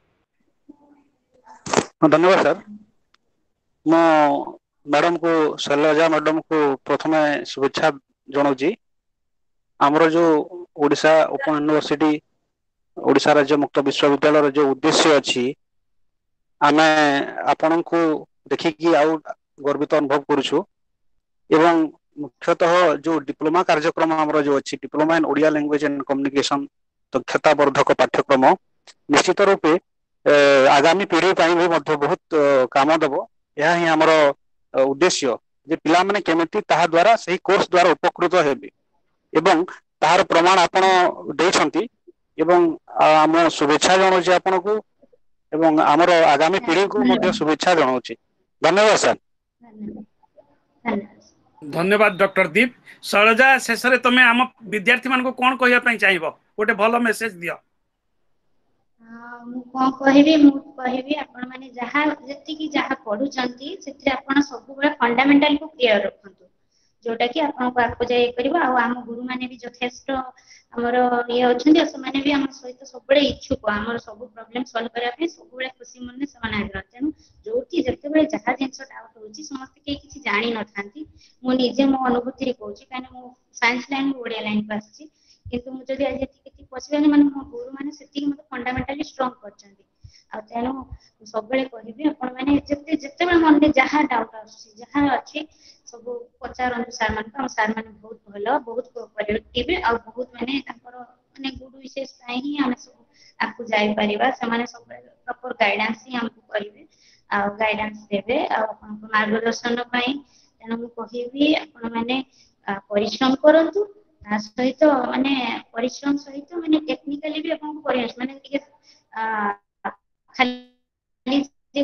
ହଁ ଧନ୍ୟବାଦ ସାର୍ ମୁଁ ମ୍ୟାଡମକୁ ଶୈଲଜା ମ୍ୟାଡମକୁ ପ୍ରଥମେ ଶୁଭେଚ୍ଛା ଜଣାଉଛି ଆମର ଯୋଉ ଓଡିଶା ଓପନ ୟୁନିଭରସିଟି ଓଡିଶା ରାଜ୍ୟ ମୁକ୍ତ ବିଶ୍ୱବିଦ୍ୟାଳୟର ଯୋଉ ଉଦ୍ଦେଶ୍ୟ ଅଛି ଆମେ ଆପଣଙ୍କୁ ଦେଖିକି ଆଉ ଗର୍ବିତ ଅନୁଭବ କରୁଛୁ ଏବଂ ମୁଖ୍ୟତଃ ଯୋଉ ଡିପ୍ଲୋମା କାର୍ଯ୍ୟକ୍ରମ ଆମର ଯୋଉ ଅଛି diploma in Odia language and communication ଦକ୍ଷତା ବର୍ଦ୍ଧକ ପାଠ୍ୟକ୍ରମ ନିଶ୍ଚିତ ରୂପେ आगामी पीढ़ी भी बहुत काम दब। यह ही हमर उद्देश्य जे पिला माने केमिति ताहा द्वारा सही कोर्स द्वारा उपकृत हेबे एवं ताहार प्रमाण आपण देछंती एवं आम शुभेच्छा जनाऊँ आपण को एवं आमर आगामी पीढ़ी को मध्य शुभेच्छा जनाऊँ। धन्यवाद सर।
धन्यवाद डॉक्टर दीप। शैलजा शेष रे तमे आम विद्यार्थी मान को कोन कहिया पई चाहिबो गोटे भलो मेसेज दियो।
ମୁଁ କଣ କହିବି ମୁଁ କହିବି ଆପଣ ମାନେ ଯାହା ଯେତିକି ଯାହା ପଢୁଛନ୍ତି ସେଥିରେ ଆପଣ ସବୁବେଳେ ଫଣ୍ଡାମେଣ୍ଟାଲ କୁ କ୍ଲିୟର ରଖନ୍ତୁ ଯୋଉଟା କି ଆପଣଙ୍କୁ ଆଗକୁ ଯାଇ କରିବ। ଆଉ ଆମ ଗୁରୁ ମାନେ ବି ଯଥେଷ୍ଟ ଆମର ଇଏ ଅଛନ୍ତି ଆଉ ସେମାନେ ବି ଆମ ସହିତ ସବୁବେଳେ ଇଚ୍ଛୁକ ଆମର ସବୁ ପ୍ରୋବ୍ଲେମ ସଲ୍ଭ କରିବା ପାଇଁ ସବୁବେଳେ ଖୁସି ମନରେ ସେମାନେ ଆଗ୍ରହ। ତେଣୁ ଯୋଉଠି ଯେତେବେଳେ ଯାହା ଜିନିଷ ଡାଉଟ ହଉଛି ସମସ୍ତେ କେହି କିଛି ଜାଣିନଥାନ୍ତି। ମୁଁ ନିଜେ ମୋ ଅନୁଭୂତିରେ କହୁଛି କାହିଁକିନା ମୁଁ ସାଇନ୍ସ ଲାଇନ ଓଡିଆ ଲାଇନକୁ ଆସିଛି କିନ୍ତୁ ମୁଁ ଯଦି ଆଜି ଏତିକି ପଶିଗଲି ମାନେ ମୋ ଗୁରୁ ମାନେ ସେତିକି ମତେ ଫଣ୍ଡାମେଣ୍ଟାଲି ଷ୍ଟ୍ରଙ୍ଗ କରିଛନ୍ତି। ଆଉ ତେଣୁ ସବୁବେଳେ କହିବି ଆପଣ ମାନେ ଯେତେ ଯେତେବେଳେ ମନରେ ଯାହା ଡାଉଟ ଆସୁଛି ଯାହା ଅଛି ସବୁ ପଚାରନ୍ତୁ ସାର୍ ମାନଙ୍କୁ। ଆମ ସାର୍ ମାନେ ବହୁତ ଭଲ ବହୁତ କୋଅପରେଟିଭ ଆଉ ବହୁତ ମାନେ ତାଙ୍କର ମାନେ ଗୁରୁ ବିଶେଷ ପାଇଁ ହିଁ ଆମେ ସବୁ ଆଗକୁ ଯାଇପାରିବା। ସେମାନେ ସବୁବେଳେ ପ୍ରପର ଗାଇଡାନ୍ସ ହିଁ ଆମକୁ କରିବେ ଆଉ ଗାଇଡାନ୍ସ ଦେବେ ଆଉ ଆପଣଙ୍କ ମାର୍ଗଦର୍ଶନ ପାଇଁ। ତେଣୁ ମୁଁ କହିବି ଆପଣ ମାନେ ପରିଶ୍ରମ କରନ୍ତୁ ତା ସହିତ ମାନେ ପରିଶ୍ରମ ସହିତ ମାନେ ଟେକ୍ନିକାଲି ବି ଆପଣଙ୍କୁ ପରିବେଶ ମାନେ ଟିକେ ଆ ଖାଲି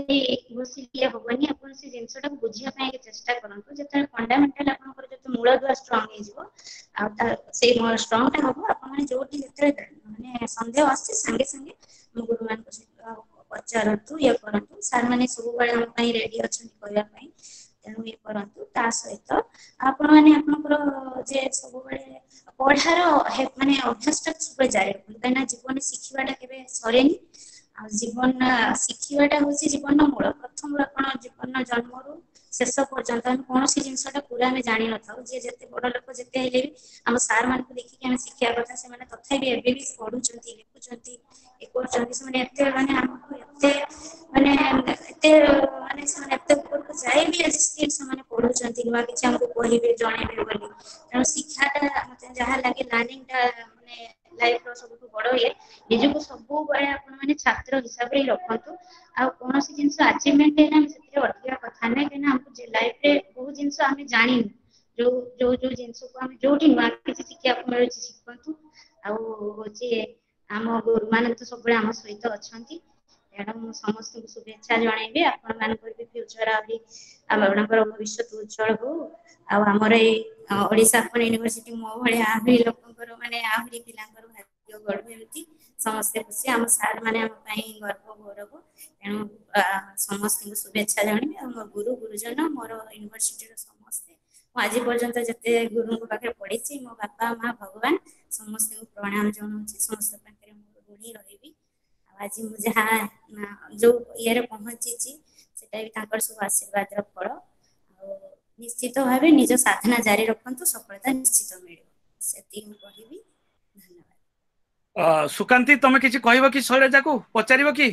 ବସିଲେ ହବନି ଆପଣ ସେ ଜିନିଷଟାକୁ ବୁଝିବା ପାଇଁ ଚେଷ୍ଟା କରନ୍ତୁ। ଯେତେବେଳେ ଫଣ୍ଡାମେଣ୍ଟାଲ ଆପଣଙ୍କର ଯେତେ ମୂଳ ଦୁଆ ଷ୍ଟ୍ରଙ୍ଗ ହେଇଯିବ ଆଉ ସେଇ ଷ୍ଟ୍ରଙ୍ଗ ଟା ହବ ଆପଣ ମାନେ ଯୋଉଠି ଯେତେବେଳେ ମାନେ ସନ୍ଦେହ ଆସୁଛି ସାଙ୍ଗେ ସାଙ୍ଗେ ମୋ ଗୁରୁ ମାନଙ୍କ ସହିତ ପଚାରନ୍ତୁ ଇଏ କରନ୍ତୁ। ସାର୍ ମାନେ ସବୁବେଳେ ଆମ ପାଇଁ ରେଡି ଅଛନ୍ତି କରିବା ପାଇଁ। ତେଣୁ ଇଏ କରନ୍ତୁ ତା ସହିତ ଆପଣ ମାନେ ଆପଣଙ୍କର ଯେ ସବୁବେଳେ ପଢାର ମାନେ ଅଭ୍ୟାସ ଟା ସବୁବେଳେ ଜାରି ରଖନ୍ତୁ କାହିଁକିନା ଜୀବନରେ ଶିଖିବାଟା କେବେ ସରେନି। ଆଉ ଜୀବନ ଶିଖିବାଟା ହଉଛି ଜୀବନର ମୂଳ। ପ୍ରଥମରୁ ଆପଣ ଜୀବନ ଜନ୍ମରୁ ଶେଷ ପର୍ଯ୍ୟନ୍ତ ଆମେ କୌଣସି ଜିନିଷଟା ପୁରା ଆମେ ଜାଣିନଥାଉ। ଯିଏ ଯେତେ ବଡ ଲୋକ ଯେତେ ହେଲେ ବି ଆମ ସାର୍ ମାନଙ୍କୁ ଦେଖିକି ଆମେ ଶିଖିବା କଥା। ସେମାନେ ତଥାପି ଏବେ ବି ପଢୁଛନ୍ତି ଲେଖୁଛନ୍ତି ଇଏ କରୁଛନ୍ତି। ସେମାନେ ଏତେ ମାନେ ଆମକୁ ଏତେ ମାନେ ଏତେ ମାନେ ସେମାନେ ଏତେ ଉପରକୁ ଯାଇ ବି ଆଜି ଷ୍ଟିଲ୍ ସେମାନେ ପଢୁଛନ୍ତି ନୂଆ କିଛି ଆମକୁ କହିବେ ଜଣେଇବେ ବୋଲି। ତେଣୁ ଶିକ୍ଷାଟା ମତେ ଯାହା ଲାଗେ ଲର୍ଣ୍ଣିଂ ଟା ମାନେ ଲାଇଫ ର ସବୁଠୁ ବଡ ଇଏ। ନିଜକୁ ସବୁବେଳେ ଆପଣ ମାନେ ଛାତ୍ର ହିସାବରେ ହିଁ ରଖନ୍ତୁ। ଆଉ କୌଣସି ଜିନିଷ ଆଚିଭମେଣ୍ଟ ହେଲେ ଆମେ ସେଥିରେ ଅଟକିବା କଥା ନାହିଁ କାହିଁକିନା ଆମକୁ ଲାଇଫରେ ବହୁତ ଜିନିଷ ଆମେ ଜାଣିନୁ। ଯୋଉ ଯୋଉ ଯୋଉ ଜିନିଷକୁ ଆମେ ଯୋଉଠି ନୂଆ କିଛି ଶିଖିବାକୁ ମିଳୁଛି ଶିଖନ୍ତୁ। ଆଉ ହଉଛି ଆମ ଗୁରୁ ମାନେ ତ ସବୁବେଳେ ଆମ ସହିତ ଅଛନ୍ତି। ତେଣୁ ମୁଁ ସମସ୍ତଙ୍କୁ ଶୁଭେଚ୍ଛା ଜଣେଇବି। ଆପଣ ମାନଙ୍କର ବି ଫ୍ୟୁଚର ଆହୁରି ଆପଣଙ୍କର ଭବିଷ୍ୟତ ଉଜ୍ଜଳ ହଉ। ଆଉ ଆମର ଏଇ ଓଡିଶା ଓପନ ୟୁନିଭରସିଟି ମୋ ଭଳିଆ ଆହୁରି ଲୋକଙ୍କର ମାନେ ଆହୁରି ପିଲାଙ୍କର ଭାଗ୍ୟ ଗଢୁ ଏମିତି ସମସ୍ତେ ଖୁସି। ଆମ ସାର୍ ମାନେ ଆମ ପାଇଁ ଗର୍ବ ଗୌରବ। ତେଣୁ ସମସ୍ତଙ୍କୁ ଶୁଭେଚ୍ଛା ଜଣେଇବି। ଆଉ ମୋ ଗୁରୁ ଗୁରୁଜନ ମୋର ୟୁନିଭରସିଟିର ସମସ୍ତେ ମୁଁ ଆଜି ପର୍ଯ୍ୟନ୍ତ ଯେତେ ଗୁରୁଙ୍କ ପାଖରେ ପଢିଛି ମୋ ବାପା ମା ଭଗବାନ ସମସ୍ତଙ୍କୁ ପ୍ରଣାମ ଜଣାଉଛି। ସମସ୍ତଙ୍କ ପାଖରେ ମୁଁ ଋଣୀ ରହିବି। ଆଉ ଆଜି ମୁଁ ଯାହା ଯୋଉ ଇଏରେ ପହଞ୍ଚିଛି ସେଟା ବି ତାଙ୍କର ସବୁ ଆଶୀର୍ବାଦର ଫଳ। ଆଉ ନିଶ୍ଚିତ ଭାବେ ନିଜ ସାଧନା ଜାରି ରଖନ୍ତୁ ସଫଳତା ନିଶ୍ଚିତ ମିଳିବ ସେତିକି ମୁଁ କହିବି। ଧନ୍ୟବାଦ।
ସୁକାନ୍ତି ତମେ କିଛି କହିବ କି ଶୈଳଜାକୁ ପଚାରିବ କି?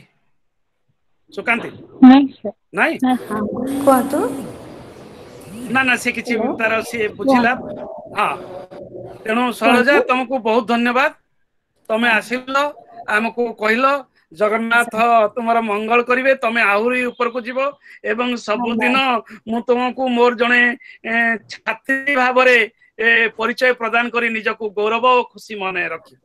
ସୁକାନ୍ତି ନାଇଁ
କୁହନ୍ତୁ।
ନା ନା ସେ କିଛି
ହ୍ୟାଲୋ
ତାର ସିଏ ବୁଝିଲା।
କୁହନ୍ତୁ
ହଁ ତେଣୁ ଶୈଳଜା
କୁହନ୍ତୁ
ତମକୁ ବହୁତ ଧନ୍ୟବାଦ। ତମେ ଆସିଲ ଆମକୁ କହିଲ ଜଗନ୍ନାଥ ତୁମର ମଙ୍ଗଳ କରିବେ। ତମେ ଆହୁରି ଉପରକୁ ଯିବ ଏବଂ ସବୁଦିନ
ଧନ୍ୟବାଦ
ମୁଁ ତୁମକୁ ମୋର ଜଣେ ଛାତ୍ରୀ ଭାବରେ ଏ ପରିଚୟ ପ୍ରଦାନ କରି ନିଜକୁ ଗୌରବ ଓ ଖୁସି ମନେ ରଖିବି।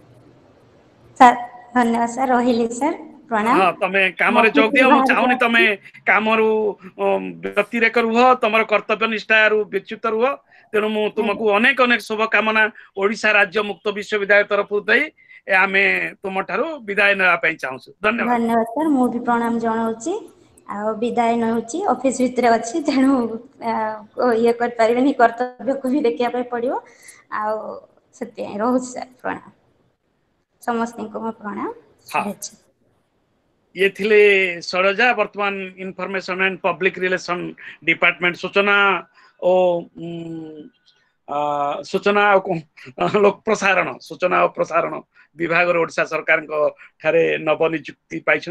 ସାର୍ ଧନ୍ୟବାଦ ସାର୍ ରହିଲି ସାର୍। ପ୍ରଣାମ
ହଁ ତମେ
ମୁଁ
କାମରେ ଯୋଗ
ଅଫିସରୁ
ଦିଅ। ମୁଁ
ବାହାରିକି
ଚାହୁଁନି ତମେ
ଆସିଛି
କାମରୁ ବ୍ୟତିରେକ ରୁହ ତମର କର୍ତ୍ତବ୍ୟ ନିଷ୍ଠାରୁ ବିଚ୍ୟୁତ ରୁହ। ତେଣୁ ମୁଁ ତୁମକୁ
ଆଜ୍ଞା
ଅନେକ ଅନେକ ଶୁଭ କାମନା ଓଡିଶା ରାଜ୍ୟ ମୁକ୍ତ ବିଶ୍ୱବିଦ୍ୟାଳୟ ତରଫରୁ ଦେଇ ଆମେ ତୁମ ଠାରୁ ବିଦାୟ ନେବା ପାଇଁ ଚାହୁଁଛୁ।
ଧନ୍ୟବାଦ ସାର୍ ମୁଁ ବି ପ୍ରଣାମ ଜଣାଉଛି। ଆଉ ବିଦାୟ ନଉଛି ଅଫିସ ଭିତରେ ଅଛି ତେଣୁ ଇଏ କରିପାରିବେନି କର୍ତ୍ତବ୍ୟକୁ ବି ଦେଖିବା ପାଇଁ ପଡିବ। ଆଉ ସେଥିପାଇଁ ରହୁଛି ସାର୍ ପ୍ରଣାମ। ସମସ୍ତଙ୍କୁ ମୋ ପ୍ରଣାମ
ହଁ
ଶୁଭେଚ୍ଛା।
ଇଏ ଥିଲେ ଶୈଳଜା ବର୍ତ୍ତମାନ information and public relation department ସୂଚନା ଓ सूचना लोक प्रसारण सूचना और प्रसारण विभाग ओडिशा सरकार ठारे नवनियुक्ति पाई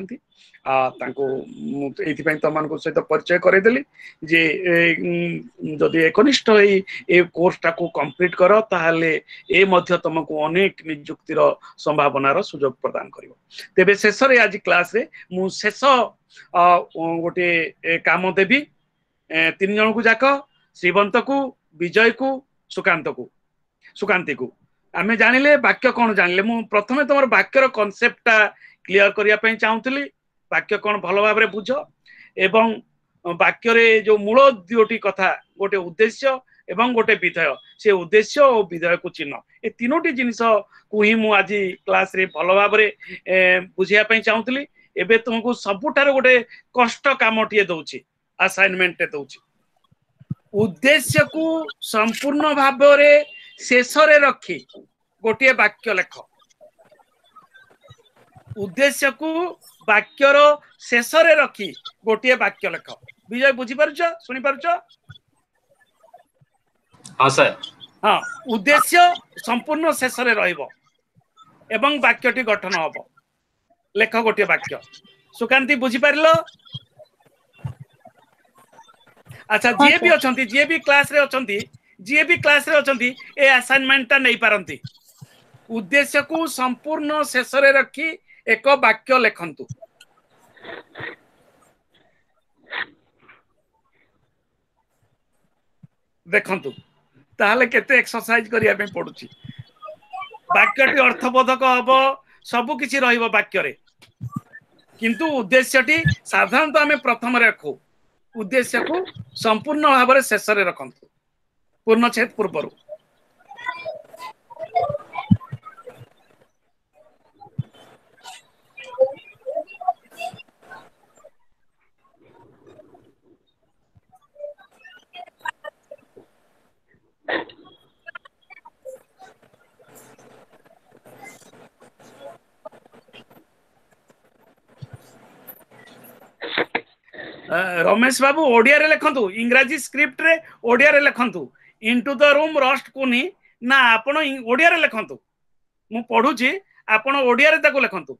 तुम सहित परिचय करदेली जे जदि एकनिष्ठ ए कोर्स टाको कंप्लीट कर ताहले ए मध्य तुमको अनेक नियुक्तिर संभावनार सुजोग प्रदान करिवो। तेबे शेष रे आज क्लास रे मु शेष गोटे काम देवी तीन जन को जाक श्रीवंत को विजय को सुकांत को सुकांति को आमे जानिले वाक्य कौन जानिले मु प्रथमे तुम वाक्यर कॉन्सेप्टटा क्लियर करिया पई चाहूतली वाक्य कौन भल भाव बुझ एवं वाक्य रे जो मूल दुटी कथा गोटे उद्देश्य एवं गोटे विधेय से उद्देश्य और विधेय को चिन्ह ए तीनोटी जिनिस को ही मु आज क्लास रे भल भाव रे बुझिया पई चाहूतली। एबे तुमको सबुठार गोटे कष्ट कामटिए दउची असाइनमेंट दउची उद्देश्य को संपूर्ण भाव रे शेष रे रखी गोटे वाक्य लेख उद्देश्य को वाक्यर शेष रे रखी गोटे वाक्य लेख। विजय बुझी पारुछ सुनी पारुछ?
हां सर।
हाँ उद्देश्य संपूर्ण शेष रे रहइबो एवं वाक्यटी गठन हबो लेख गोटे वाक्य। सुकांति बुझी पारिलो? अच्छा जी भी अछंती जी भी क्लास रे अछंती जी भी क्लास रे अछंती ए असाइनमेंट ता नै पारंती उद्देश्य को संपूर्ण शेष रे रखी एक वाक्य लेखंतु। देखंतु ताहले केते एक्सरसाइज करिया पे पडुची वाक्यटी अर्थबोधक हबो सब किछि रहिबो वाक्य रे किंतु उद्देश्यटी साधारणतः आमे प्रथम रे रखू उद्देश्य को संपूर्ण भाव में शेष रे रखंतु पूर्णछेद पूर्वरु। रमेश बाबू ओडिया रे लिखंतु इंग्रजी स्क्रिप्ट रे ओडिया रे लिखंतु इनटू द रूम रस्ट कुनी ना आपण ओडिया रे लिखंतु मु पढुची आपण ओडिया रे ताको लिखंतु।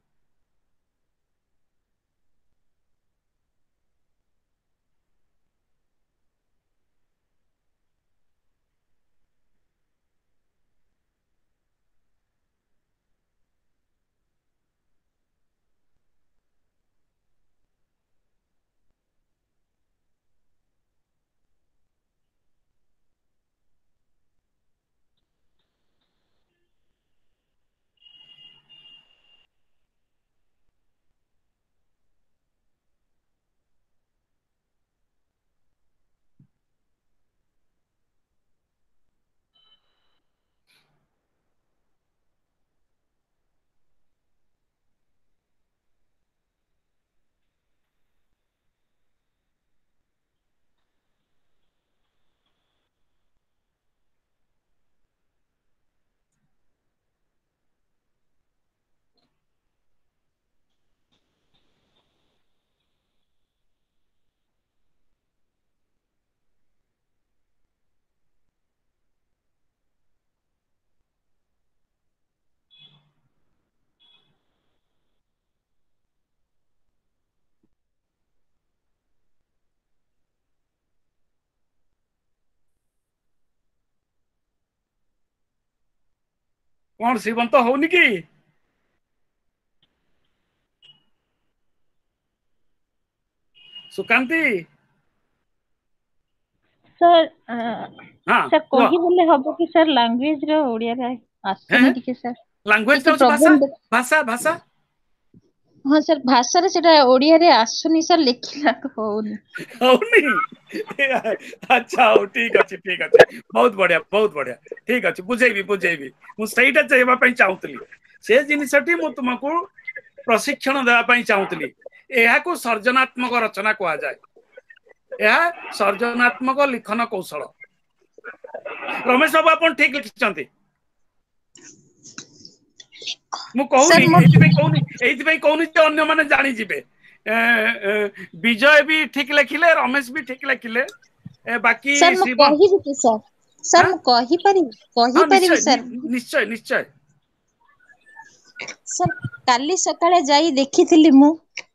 कौन श्रीवंत होनी कि सुकांति
सर
हाँ
सर कहि बोले हबो कि सर लैंग्वेज रे ओडिया रे आसने टिके सर
लैंग्वेज तो भाषा भाषा भाषा
हाँ सर भाषा रे सेटा ओडिया रे आसुनी सर लिखिला होउनी
होउनी अच्छा हो ठीक अछि ठीक अछि बहुत बढ़िया बहुत बढ़िया ठीक अछि बुझेबी बुझेबी मु सहीटा चाहिबा पई चाहूतली से जिनिसटी मु तुमको प्रशिक्षण देबा पई चाहूतली एहा को सर्जनात्मक रचना कहा जाय एहा सर्जनात्मक लिखन कौशल। रमेश बाबू अपन ठीक लिखिचंती मु कहूनी एथि पे कहूनी एथि पे कहूनी जे अन्य माने जानि जिबे विजय भी ठीक लिखिले रमेश भी ठीक लिखिले बाकी
सर मैं कहि भी कि सर सर मु कहि पारि कहि पारि सर
निश्चय निश्चय
सर काली सकाळे जाई देखिथिली मु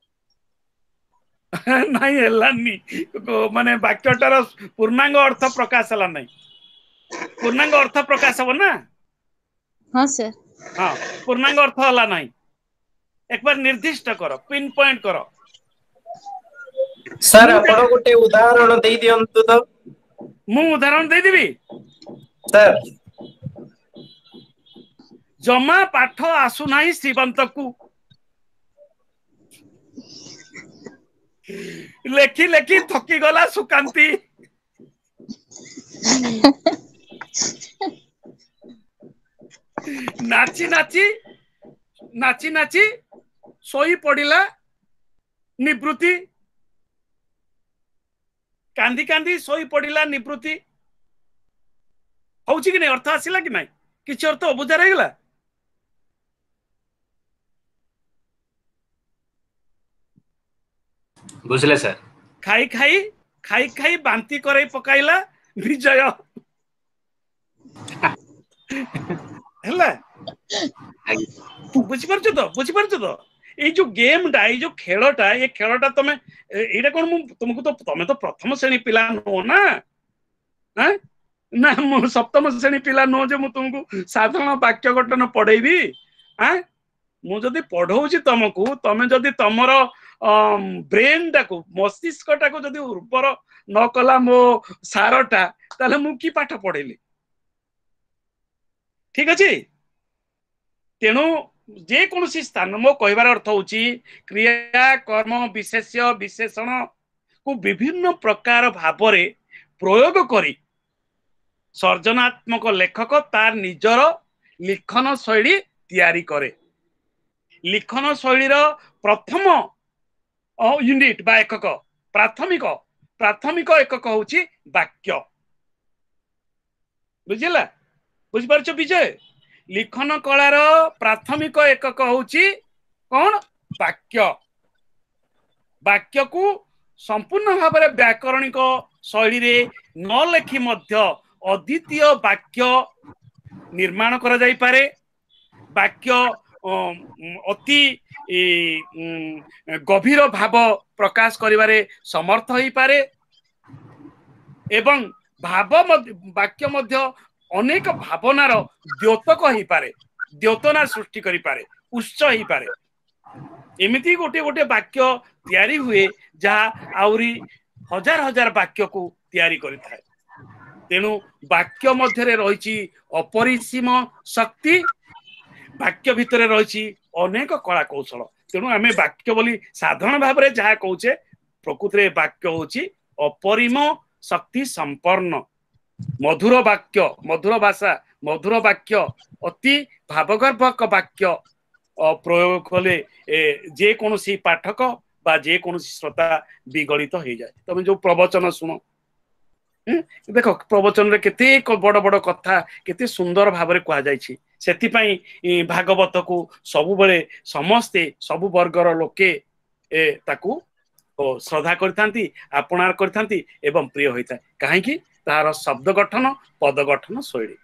नहीं हेलानी माने वाक्यटार पूर्णांग अर्थ प्रकाश हला नहीं पूर्णांग अर्थ प्रकाश हो ना
हां सर
हां पूर्णांग अर्थ हला नहीं एक बार निर्दिष्ट करो पिन पॉइंट करो
सर आपण गोटे उदाहरण दे दियंतु तो
मु उदाहरण दे देबी
सर
जमा पाठ आसु नाही श्रीवंत को लेखी लेखी थकी गला सुकांती नाची नाची नाची नाची सोई पड़िला निवृत्ति कांदी कांदी सोई पड़िला निवृत्ति होउची कि नहीं अर्थ आसिला कि नहीं किछ अर्थ अबुझा रह गला
बुझले सर
खाई खाई खाई खाई बांती करे पकाइला विजय हला बुझी परछ तो बुझी परछ तो ए जो गेम डा ए जो खेलटा ए खेलटा तमे एटा कोन मु तुमको तो तमे तो प्रथम श्रेणी पिला नो ना हैं ना मु सप्तम श्रेणी पिला नो जे मु तुमको साधारण वाक्य गठन पढेबी हैं मु जदी पढौची तुमको तमे जदी तमर ब्रेन टाको मस्तिष्क टाको जदी उर्वर न कला मो सारटा ताले मु की पाठ पढेली ठीक अछि तेणु जे कौन स्थान मो कहबार अर्थ होची क्रिया कर्म विशेष्य विशेषण को विभिन्न प्रकार भावरे प्रयोग करी सर्जनात्मक लेखक तार निजर लिखन शैली तैयारी करे लिखन शैलीर प्रथम यूनिट बा एकक प्राथमिक प्राथमिक एकक होची वाक्य बुझिला बुझ पारछ विजय लिखन कलार प्राथमिक एकक होची कौन वाक्य वाक्य को संपूर्ण भाव में व्याकरणिक शैली रे न लेखि मध्य अद्वितीय वाक्य निर्माण करा जाई पारे वाक्य अति गभीर भाव प्रकाश करिवारे समर्थ होई पारे एवं भाव वाक्य मध्य अनेक भावनार द्योतक होई पारे द्योतना सृष्टि करि पारे उच्च होई पारे एमिति गोटे गोटे वाक्य तैयारी हुए जहाँ आउरी हजार हजार वाक्य को तैयारी करि थाए तेणु वाक्य मध्य रही अपरिसीम शक्ति वाक्य भितर रही अनेक कला कौशल तेणु आम वाक्य बोली साधारण भाव में जहाँ कौचे प्रकृत में वाक्य होची अपरिम शक्ति संपन्न मधुर वाक्य मधुर भाषा मधुर वाक्य अति भावगर्भक वाक्य प्रयोग कले जे कौन पाठक बा जे कौन श्रोता विगलित हो जाए तुम जो प्रवचन शुण देख प्रवचन रे केते बड़ बड़ कथा केते सुंदर भाव में कह जायछि सेतिपाई भागवत को सबु बेले समस्ते सबु वर्गर लोके ए ताकू श्रद्धा करथांती आपणार करथांती एवं प्रिय होइता काहे कि तार शब्द गठन पद गठन शैली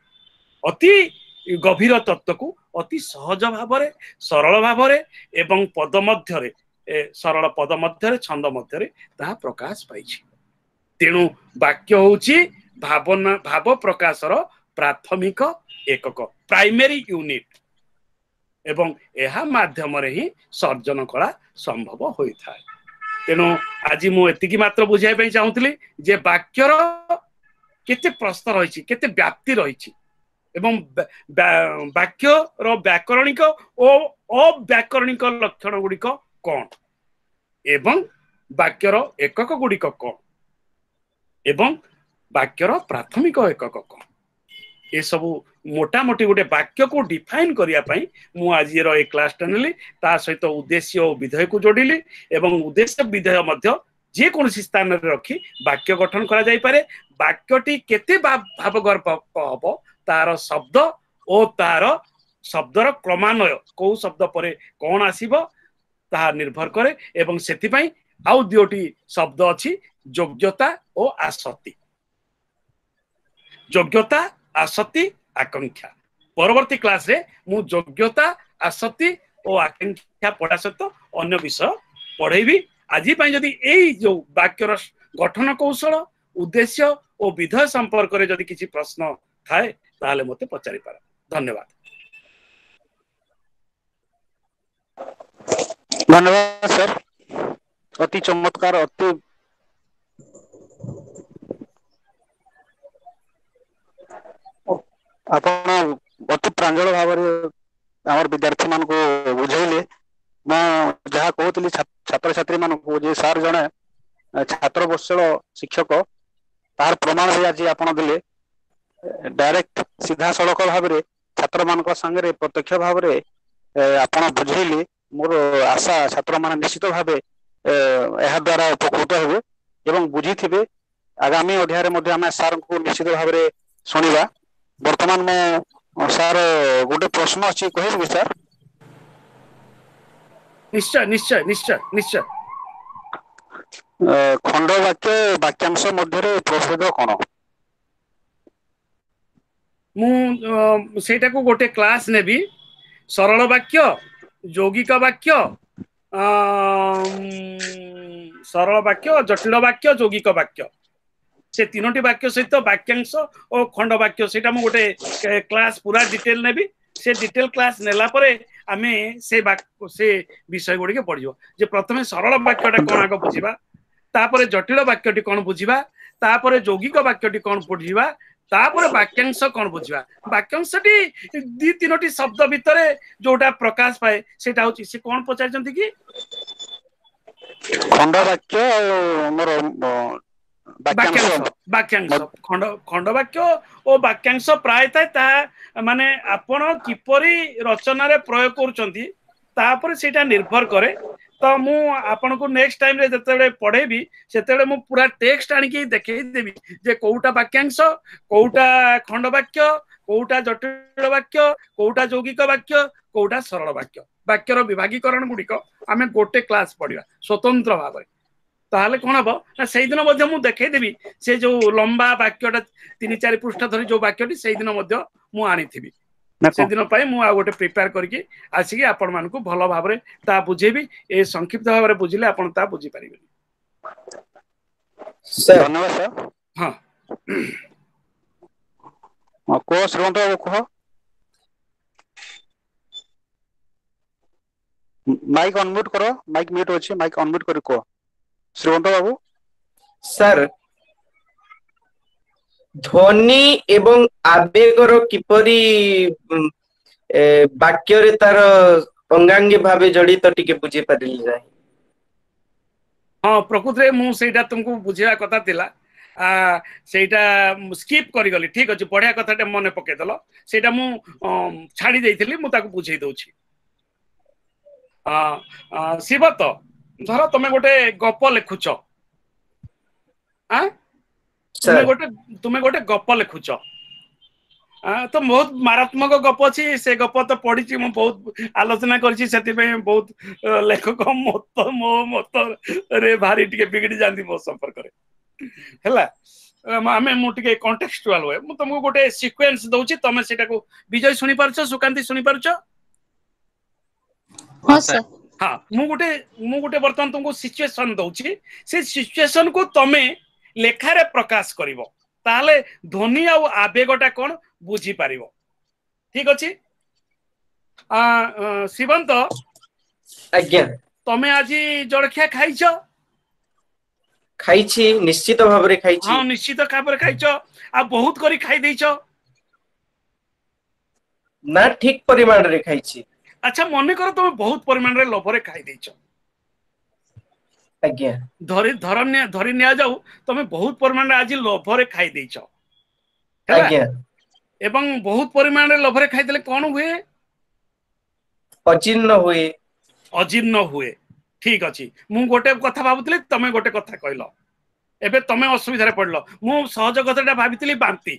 अति गभीर तत्व को अति सहज भाव में सरल भाव में एवं पद मध्य सरल पद मध्य छंद मध्य ताहा प्रकाश पाइछि तेणु वाक्य होची भावना भाव प्रकाशर प्राथमिक एकक प्राइमरी यूनिट एवं यह माध्यम रे ही सर्जन कला संभव होइथाय तेणु आज मु एतिकी मात्र बुझाई पे चाहूतली जे वाक्यर केते प्रश्न रही केते व्याप्ति रही एवं वाक्य रो व्याकरणिक और अव्याकरणिक लक्षण गुड़िक कौन एवं वाक्यर एकक गुड़िक कौन एवं वाक्यर प्राथमिक एकक कौन ये सब मोटा मोटी गोटे वाक्य को डिफाइन करने मु आज ये क्लास नेली ता सहित उद्देश्य और विधेय को जोड़िली एवं उद्देश्य विधेय मध्य जे कौन स्थान रे रखी वाक्य गठन करा जाई पारे वाक्यटी केते भावगर्भ हम तार शब्द और तार शब्दर क्रमान्वय कौ शब्द परे कौन आसीबो ताहा निर्भर करे एवं सेथिपाई आउ दुटी शब्द अछि योग्यता और आसक्ति योग्यता आसक्ति आकांक्षा परवर्ती क्लास रे मु योग्यता आसक्ति और आकांक्षा पढ़ा सहित अन्य विषय पढ़ेबी आज जदि यही जो वाक्यर गठन कौशल उद्देश्य और विधेय संपर्क में जदि किसी प्रश्न थाए ताले मते पचारि पार धन्यवाद
धन्यवाद सर अति चमत्कार अति आपण अति प्रांजल भाव आम विद्यार्थी मान को बुझेले मैं जहाँ कहती छात्र छात्री मान को जे सार जड़े छात्र वत्सल शिक्षक तार प्रमाण भी आज आप देले डायरेक्ट सीधा सड़क भाव में छात्र मान संगे प्रत्यक्ष भाव में आप बुझेले मोर आशा छात्र मान निश्चित भाव यह द्वारा उपकृत हेबे एवं बुझी थे आगामी अध्याय आम सार को निश्चित भाव में शुणा वर्तमान मो सार गोटे प्रश्न अच्छी कह सार
निश्चय निश्चय निश्चय निश्चय
खंड वाक्य वाक्यांश मध्य प्रभेद कौन
मु सेटा को गोटे क्लास नेबी सरल वाक्य यौगिक वाक्य सरल वाक्य जटिल वाक्य यौगिक वाक्य से तीनोटी वाक्य सहित वाक्यांश और खंड वाक्य सेटा मु गोटे क्लास पूरा डिटेल नेबी से डिटेल क्लास नेला परे आमे से से विषय गुड़ी के पढ़ियो जे प्रथमे सरल वाक्यटा कोन आग बुझिबा तापरे जटिल वाक्यटी कोन बुझिबा तापरे यौगिक वाक्यटी कोन बुझिबा तापरे वाक्यांश कोन बुझिबा वाक्यांशटी दि तीनोटी शब्द भितरे जोटा प्रकाश पाए सेटा होची से कोन पचार जंती की
खंड वाक्य मोर
वाक्यांश वाक्यांश खंड खंड वाक्य और वाक्यांश प्राय ता माने आपण किपरि रचना रे प्रयोग करूचंती तापर सेटा निर्भर करे तो मु आपन को नेक्स्ट टाइम रे जते पढ़ेबी सेते मु पूरा टेक्स्ट आनी के देखै देबी जे कोउटा वाक्यांश कोउटा खंड वाक्य कोउटा जटिल वाक्य कोउटा यौगिक वाक्य कोउटा सरल वाक्य वाक्यर विभागीकरण गुडी को आमे गोटे क्लास पढ़िबा स्वतंत्र भाव रे ताहले कोन हबो ना सेहि दिन मध्ये मु देखै देबी से जो लंबा वाक्यटा तीन चार पृष्ठ धरि जो वाक्यटी सेहि दिन मध्ये मु आनी थिबी से दिन पाई मु आ गोटे प्रिपेयर करके आसिकी आपण मान को भलो भाव रे ता बुझेबी ए संक्षिप्त भाव रे बुझिले आपण ता बुझी परिबे
सर धन्यवाद सर
हां
को श्रीवंत बाबू कहो माइक अनम्यूट करो माइक म्यूट होछि माइक अनम्यूट करी को श्रीवंत बाबू
सर ध्वनि एवं आवेगर किपरि वाक्य रे तार अंगांगी भावे जड़ित टिके बुझी पारिली जाय
हां प्रकृत रे मु सेटा तुमको बुझिया कथा थिला आ सेटा स्किप करि गली ठीक अछि बढ़िया कथाटे मने पके दलो सेटा मु छाडी देइथिली मु ताको बुझेई दोछि आ शिवत धर तमे गोटे गप लिखुछ आ तुमे गोटे तुमे गोटे गप लिखुछ तो बहुत मारात्मक गप अछि से गप तो पढ़ी मु बहुत आलोचना करछि सेति पे बहुत लेखक मत मो मत रे भारी टिके बिगड़ी जांदी मो संपर्क रे हैला आमे मु टिके कॉन्टेक्स्चुअल होय मु तुमको गोटे सीक्वेंस दउछि तमे सेटा को विजय सुनि पारछो सुकांती सुनि पारछो
हां सर
हां मु गोटे मु गोटे वर्तमान तुमको सिचुएशन दउछि से सिचुएशन को तमे लेखा रे प्रकाश करिवो ताले ध्वनि आ आवेगटा कोन बुझी पारिबो ठीक अछि आ शिवंत
आज्ञा
तमे आजी जड़खिया खाइछो
खाइछि निश्चित भाव रे खाइछि
हां निश्चित भाव रे खाइछो आ बहुत करी खाइ दैछो
ना ठीक परिमाण रे खाइछि
अच्छा मने करो तमे बहुत परिमाण रे लोभ रे खाइ दैछो
आज्ञा
धरि धरन्या धरि निया जाऊ तमे बहुत परिमाण रे आज लोभ रे खाइ दैछो
आज्ञा
एवं बहुत परिमाण रे लोभ रे खाइ देले कोन हुए
अजीर्ण हुए
अजीर्ण हुए ठीक अछि मु गोटे कथा भाबुतले तमे गोटे कथा कहलो एबे तमे असुविधा रे पड़लो मु सहज कथाटा भाबितली बांती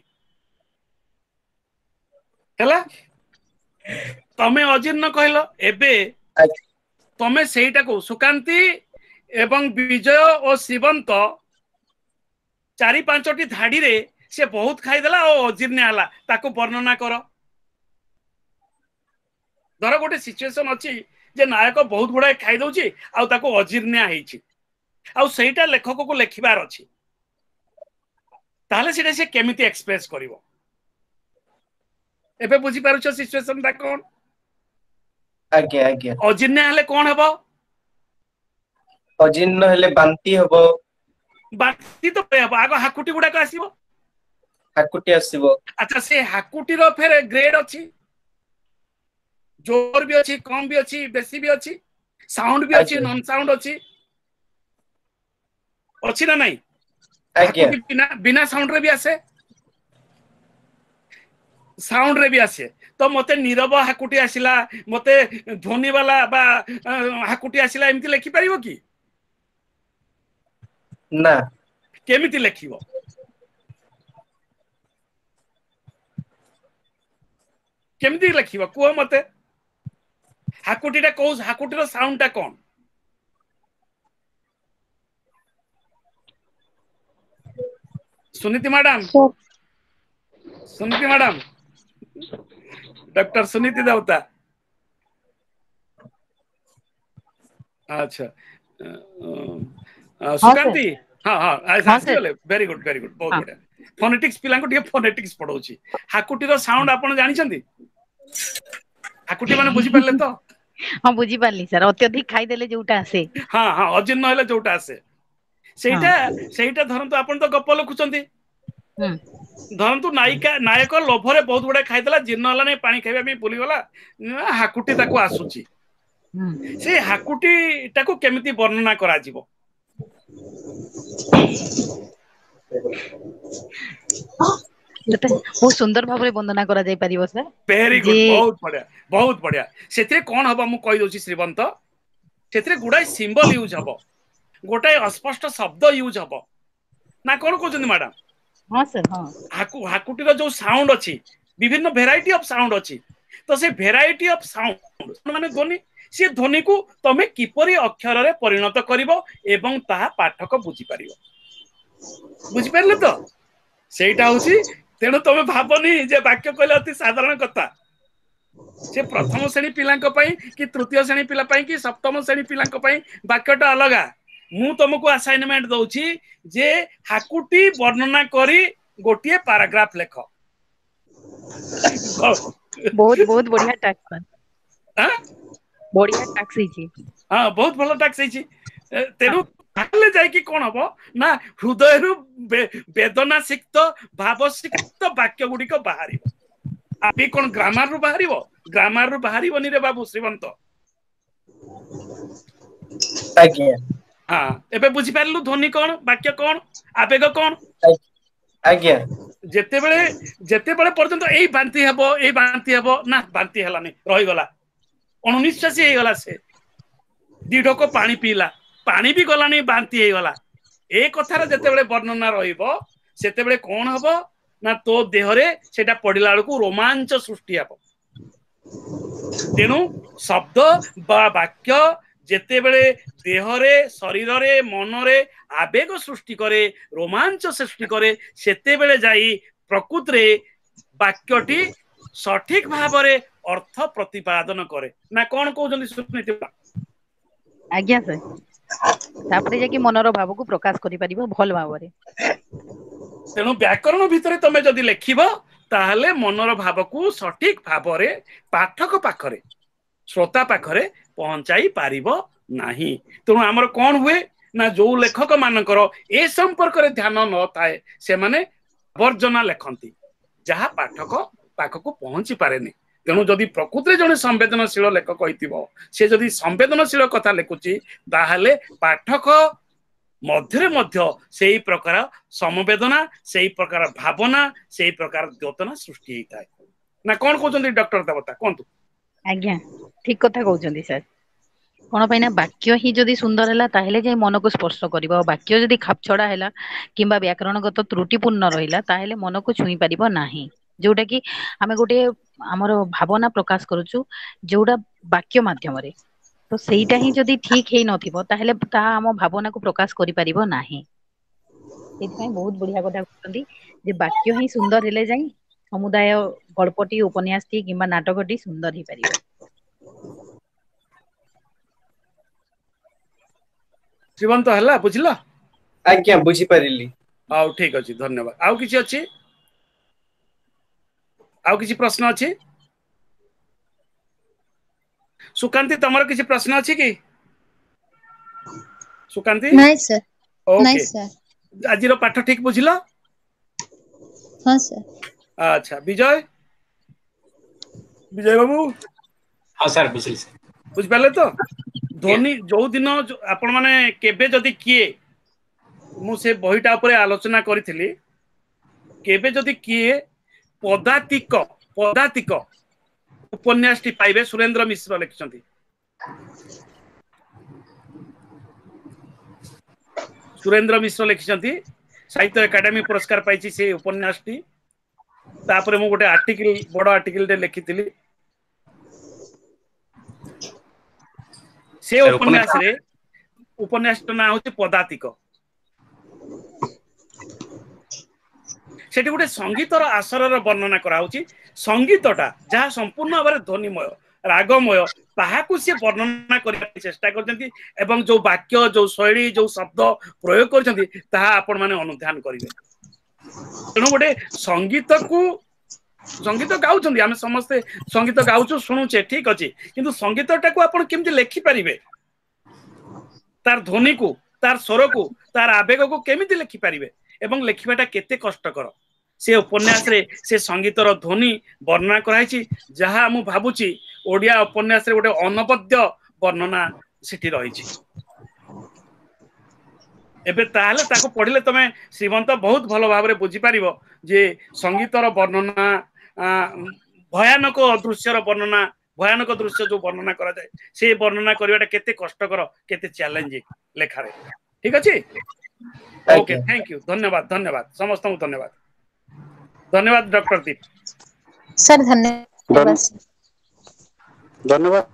हैला तमे अजीर्ण कहलो एबे तमे सेटा को सुकांती एवं विजय और शिवंत चारि पांचटी धाड़ी रे से बहुत खाईदेला और अजीर्ण है ताको वर्णना कर। धर गोटे सिचुएशन अच्छी जे नायक बहुत गुड़ाए खाई दउची आ ताको अजीर्ण है आ सेटा लेखक को लेखिबार अछि ताले सेटा से केमिति एक्सप्रेस करिवो एबे बुझी पारुछ सिचुएशन ता कोन।
आज्ञा आज्ञा
अजीर्ण हेले कोन हबो
अजीर्ण हेले बांती हबो
बांती तो हबो आगो हाकुटी गुडा को आसीबो
हाकुटी आसीबो।
अच्छा से हाकुटी रो फेर ग्रेड अछि जोर भी अछि कम भी अछि बेसी भी अछि साउंड भी अछि नॉन साउंड अछि अछि ना नहीं हाकुटी बिना बिना साउंड रे भी आसे साउंड रे भी आसे तो मते नीरव हाकुटी आसिला मते ध्वनि वाला बा हाकुटी आसिला एमति लेखि परिबो की
ना
केमिति लेखिबो केमिति लेखिबो को मते हाकुटीटा को हाकुटीर साउंडटा कोन Suniti madam Suniti madam doctor Suniti Devta अच्छा सुकांती हाँ हाँ आसीगले वेरी गुड वेरी गुड बहुत बढ़िया फोनेटिक्स पिला को ଟିକେ फोनेटिक्स पढौची हाकुटीर साउंड आपण जानि छथि हाकुटी माने बुझी परले तो
हां बुझी पारली सर अत्यधिक खाई देले जोटा आसे
हां हां अजीर्ण होले जोटा आसे सेटा सेटा धरंतु आपण तो गप्प लखुचंती धरंतु नायिका नायक लोभरे बहुत गुडा खाइदला जीर्ण होला नै पानी खाइबा में भूली गला हाकुटी ताको आसुची से हाकुटी ताको केमिति वर्णना करा जीवो
बहुत सुंदर भाव में वंदना करा जाय परिबो सर।
वेरी गुड बहुत बढ़िया बहुत बढ़िया सेते कोन हबो मु कहि दोची श्रीवंत सेते गुडाई सिंबल यूज हबो गोटाय अस्पष्ट शब्द यूज हबो ना कोन कहउछन मैडम
हां सर हां
हाकु हाकुटी रो जो साउंड अछि विभिन्न वेराइटी ऑफ साउंड अछि तो से वेराइटी ऑफ साउंड माने ध्वनि से ध्वनि को तमे किपरि अक्षर रे परिणत करिवो एवं ताहा पाठक बुझी परिवो बुझी परले तो सेटा होची तेणु तमे भाबनी जे वाक्य कहले अति साधारण कथा से प्रथम श्रेणी पिलांक पई कि तृतीय श्रेणी पिला पई कि सप्तम श्रेणी पिलांक पई वाक्यटा अलगा मु तुमको असाइनमेंट दउची जे हाकुटी वर्णना करी गोटिए पैराग्राफ लेख
बहुत बहुत बढ़िया टास्क
हां
बढ़िया टास्क हिची
हां बहुत भलो टास्क हिची तेनु ताले जाय कि कोन हबो ना हृदय रु वेदना सिक्त भाव सिक्त वाक्य गुडी को बाहरिबो आपी कोन ग्रामर रु बाहरिबो ग्रामर रु बाहरिबोनी रे बाबू श्रीवंत
आज्ञा
हां एबे बुझी पारलु ध्वनि कोन वाक्य कोन आवेग कोन
आज्ञा
जेते बेले जेते बेले पर्यंत एई बांती हेबो एई बांती हेबो ना बांती हलानी रहि गला अनिश्वासी हे गला से दीडको पानी पीला पानी भी गलानी बांती हे गला ए कथार जेते बेले वर्णना रहिबो सेते बेले कोन हबो ना तो देहरे सेटा पडिला बेलकु रोमांच सृष्टि हबो तेनु शब्द बा वाक्य जेते बेले देहरे शरीर रे मन रे आवेग सृष्टि करे रोमांच सृष्टि करे सेते बेले जाई प्रकृत रे वाक्यटी सठिक भाव रे अर्थ प्रतिपादन करे ना कोन कहउजनी सुनिति
आज्ञा सर तापरे जे कि मनर भाव को प्रकाश करि परिबो भल भाव रे
तेनु व्याकरण भितरे तमे जदी लेखिबो ताहले मनर भाव को सठिक भाव रे पाठक पाखरे श्रोता पाखरे पहुंचाई पारिबो नाही तेनु हमर कोन हुए ना जो लेखक मानकर ए संपर्क रे ध्यान न थाए से माने वर्जना लेखंती जहा पाठक पाखक पहुंची पारेनी तेणु जदि प्रकृति जने संवेदनशील लेखक होइतिबो से जदि संवेदनशील कथा लेखुची ताहले पाठक मध्यरे मध्य सेही प्रकार समवेदना सेही प्रकार भावना सेही प्रकार द्योतना सृष्टि हेताय ना कोन कहउचंदी डॉक्टर देवता कोंतु
आज्ञा ठीक कथा कहउचंदी सर कोन पैना वाक्य ही जदि सुंदर हैला ताहेले जे मन को स्पर्श करिवो वाक्य जदि खापछड़ा हैला किबा व्याकरणगत त्रुटिपूर्ण रहिला ताहेले मन को छुई परिबो नाही जोटा कि आमे गोटे हमर भावना प्रकाश करूछु जोटा वाक्य माध्यम रे तो सेईटा ही जदि ठीक हे नथिबो ताहेले ता हम भावना को प्रकाश करि परिबो नाही ସେଥିପାଇଁ ବହୁତ ବଢିଆ କଥା କହୁଛନ୍ତି ଯେ ବାକ୍ୟ ହିଁ ସୁନ୍ଦର ହେଲେ ଯାଇ ସମୁଦାୟ ଗଳ୍ପଟି ଉପନ୍ୟାସଟି କିମ୍ବା ନାଟକଟି ସୁନ୍ଦର ହେଇପାରିବ।
ଶ୍ରୀମନ୍ତ ହେଲା ବୁଝିଲ?
ଆଜ୍ଞା ବୁଝିପାରିଲି।
ହଉ ଠିକ ଅଛି ଧନ୍ୟବାଦ। ଆଉ କିଛି ଅଛି? ଆଉ କିଛି ପ୍ରଶ୍ନ ଅଛି? ସୁକାନ୍ତି ତମର କିଛି ପ୍ରଶ୍ନ ଅଛି କି? ସୁକାନ୍ତି
ନାଇଁ ସାର୍ ନାଇଁ
ଓକେ
ସାର୍
ଆଜିର ପାଠ ଠିକ ବୁଝିଲ?
ହଁ ସାର୍।
ଆଚ୍ଛା ବିଜୟ ବିଜୟ ବାବୁ
ହଁ ସାର୍ ବୁଝିଲି ସାର୍।
ବୁଝିପାରିଲେ ତ?
ଆଜ୍ଞା
ଧ୍ୱନି ଯୋଉ ଦିନ ଆପଣ ମାନେ କେବେ ଯଦି କିଏ ମୁଁ ସେ ବହିଟା ଉପରେ ଆଲୋଚନା କରିଥିଲି କେବେ ଯଦି କିଏ ପଦାତିକ ପଦାତିକ ଉପନ୍ୟାସଟି ପାଇବେ ସୁରେନ୍ଦ୍ର ମିଶ୍ର ଲେଖିଛନ୍ତି। ସୁରେନ୍ଦ୍ର ମିଶ୍ର ଲେଖିଛନ୍ତି ସାହିତ୍ୟ ଏକାଡେମୀ ପୁରସ୍କାର ପାଇଛି ସେ ଉପନ୍ୟାସଟି। ତାପରେ ମୁଁ ଗୋଟେ ଆର୍ଟିକିଲ ବଡ ଆର୍ଟିକିଲଟେ ଲେଖିଥିଲି। ସେ
ସାର୍ ଉପନ୍ୟାସ
ଉପନ୍ୟାସରେ ଉପନ୍ୟାସର ନାଁ ହଉଛି ପଦାତିକ। ସେଠି ଗୋଟେ ସଙ୍ଗୀତର ଆସରର ବର୍ଣ୍ଣନା କରାହଉଛି। ସଙ୍ଗୀତଟା ଯାହା ସମ୍ପୂର୍ଣ୍ଣ ଭାବରେ ଧ୍ୱନିମୟ ରାଗମୟ ତାହାକୁ ସିଏ ବର୍ଣ୍ଣନା କରିବା ପାଇଁ ଚେଷ୍ଟା କରିଛନ୍ତି ଏବଂ ଯୋଉ ବାକ୍ୟ ଯୋଉ ଶୈଳୀ ଯୋଉ ଶବ୍ଦ ପ୍ରୟୋଗ କରିଛନ୍ତି ତାହା ଆପଣ ମାନେ ଅନୁଧ୍ୟାନ କରିବେ। ତେଣୁ ଗୋଟେ ସଙ୍ଗୀତକୁ ସଙ୍ଗୀତ ଗାଉଛନ୍ତି ଆମେ ସମସ୍ତେ ସଙ୍ଗୀତ ଗାଉଛୁ ଶୁଣୁଛେ ଠିକ ଅଛି କିନ୍ତୁ ସଙ୍ଗୀତଟାକୁ ଆପଣ କେମିତି ଲେଖିପାରିବେ ତାର ଧ୍ୱନିକୁ ତାର ସ୍ୱରକୁ ତାର ଆବେଗକୁ କେମିତି ଲେଖିପାରିବେ ଏବଂ ଲେଖିବାଟା କେତେ କଷ୍ଟକର ସେ ଉପନ୍ୟାସରେ ସେ ସଙ୍ଗୀତର ଧ୍ୱନି ବର୍ଣ୍ଣନା କରାହେଇଛି ଯାହା ମୁଁ ଭାବୁଛି ଓଡିଆ ଉପନ୍ୟାସରେ ଗୋଟେ ଅନବଦ୍ୟ ବର୍ଣ୍ଣନା ସେଠି ରହିଛି। ଏବେ ତାହେଲେ ତାକୁ ପଢିଲେ ତମେ ଶ୍ରୀମନ୍ତ ବହୁତ ଭଲ ଭାବରେ ବୁଝିପାରିବ ଯେ ସଙ୍ଗୀତର ବର୍ଣ୍ଣନା ଆ ଭୟାନକ ଦୃଶ୍ୟର ବର୍ଣ୍ଣନା ଭୟାନକ ଦୃଶ୍ୟ ଯୋଉ ବର୍ଣ୍ଣନା କରାଯାଏ ସେ ବର୍ଣ୍ଣନା କରିବାଟା କେତେ କଷ୍ଟକର କେତେ ଚ୍ୟାଲେଞ୍ଜିଂ ଲେଖାରେ ଠିକ ଅଛି ଓକେ
ଆଜ୍ଞା
ଥ୍ୟାଙ୍କ ୟୁ ଧନ୍ୟବାଦ ଧନ୍ୟବାଦ ସମସ୍ତଙ୍କୁ ଧନ୍ୟବାଦ ଧନ୍ୟବାଦ ଡକ୍ଟର ଦୀପ।
ସାର୍ ଧନ୍ୟବାଦ।
ଧନ୍ୟବାଦ।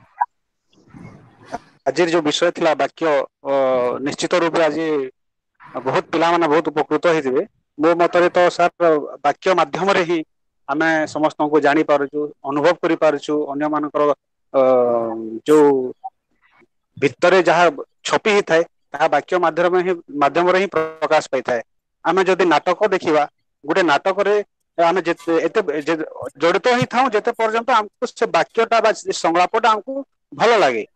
ଆଜିର ଯୋଉ ବିଷୟ ଥିଲା ବାକ୍ୟ ଅ ନିଶ୍ଚିତ ରୂପେ ଆଜି ବହୁତ ପିଲାମାନେ ବହୁତ ଉପକୃତ ହେଇଥିବେ ମୋ ମତରେ ତ ସାର୍ ବାକ୍ୟ ମାଧ୍ୟମରେ ହିଁ ଆମେ ସମସ୍ତଙ୍କୁ ଜାଣି ପାରୁଛୁ ଅନୁଭବ କରିପାରୁଛୁ ଅନ୍ୟ ମାନଙ୍କର ଅ ଯୋଉ ଭିତରେ ଯାହା ଛପି ହେଇଥାଏ ତାହା ବାକ୍ୟ ମାଧ୍ୟମରେ ହିଁ ମାଧ୍ୟମରେ ହିଁ ପ୍ରକାଶ ପାଇଥାଏ। ଆମେ ଯଦି ନାଟକ ଦେଖିବା ଗୋଟେ ନାଟକରେ ଆମେ ଯେତେ ଏତେ ଜଡିତ ହେଇଥାଉ ଯେତେ ପର୍ଯ୍ୟନ୍ତ ଆମକୁ ସେ ବାକ୍ୟଟା ବା ସଂଳାପଟା ଆମକୁ ଭଲ ଲାଗେ।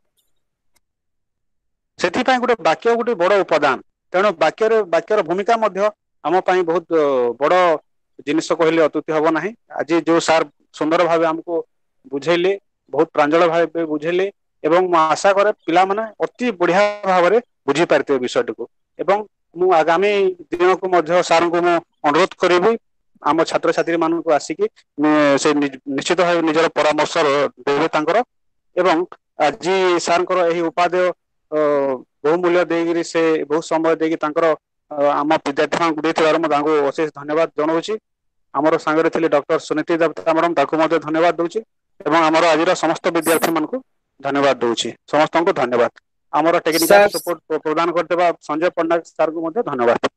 ସେଥିପାଇଁ ଗୋଟେ ବାକ୍ୟ ଗୋଟେ ବଡ ଉପାଦାନ ତେଣୁ ବାକ୍ୟରେ ବାକ୍ୟର ଭୂମିକା ମଧ୍ୟ ଆମ ପାଇଁ ବହୁତ ବଡ ଜିନିଷ କହିଲେ ଅତ୍ୟୁକ୍ତି ହବ ନାହିଁ ଆଜି ଯୋଉ ସାର୍ ସୁନ୍ଦର ଭାବେ ଆମକୁ ବୁଝେଇଲେ ବହୁତ ପ୍ରାଞ୍ଜଳ ଭାବେ ବୁଝେଇଲେ ଏବଂ ମୁଁ ଆଶା କରେ ପିଲାମାନେ ଅତି ବଢିଆ ଭାବରେ ବୁଝି ପାରିଥିବେ ବିଷୟଟିକୁ ଏବଂ ମୁଁ ଆଗାମୀ ଦିନକୁ ମଧ୍ୟ ସାରଙ୍କୁ ମୁଁ ଅନୁରୋଧ କରିବି ଆମ ଛାତ୍ରଛାତ୍ରୀ ମାନଙ୍କୁ ଆସିକି ସେ ନିଶ୍ଚିତ ଭାବେ ନିଜର ପରାମର୍ଶ ଦେବେ ତାଙ୍କର ଏବଂ ଆଜି ସାରଙ୍କର ଏହି ଉପାଦେୟ ଅ ବହୁ ମୂଲ୍ୟ ଦେଇକରି ସେ ବହୁତ ସମୟ ଦେଇକି ତାଙ୍କର ଆମ ବିଦ୍ୟାର୍ଥୀ ମାନଙ୍କୁ ଦେଇଥିବାରୁ ମୁଁ ତାଙ୍କୁ ଅଶେଷ ଧନ୍ୟବାଦ ଜଣାଉଛି। ଆମର ସାଙ୍ଗରେ ଥିଲେ ଡକ୍ଟର ସୁନୀତି ଦେବତା ମ୍ୟାଡମ ତାଙ୍କୁ ମଧ୍ୟ ଧନ୍ୟବାଦ ଦଉଛି ଏବଂ ଆମର ଆଜିର ସମସ୍ତ ବିଦ୍ୟାର୍ଥୀ ମାନଙ୍କୁ ଧନ୍ୟବାଦ ଦଉଛି ସମସ୍ତଙ୍କୁ ଧନ୍ୟବାଦ ଆମର ଟେକ୍ନିକାଲ
ସାର୍
ସପୋର୍ଟ ପ୍ରଦାନ କରିଥିବା ସଞ୍ଜୟ ପଟ୍ଟନାୟକ ସାରଙ୍କୁ ମଧ୍ୟ ଧନ୍ୟବାଦ।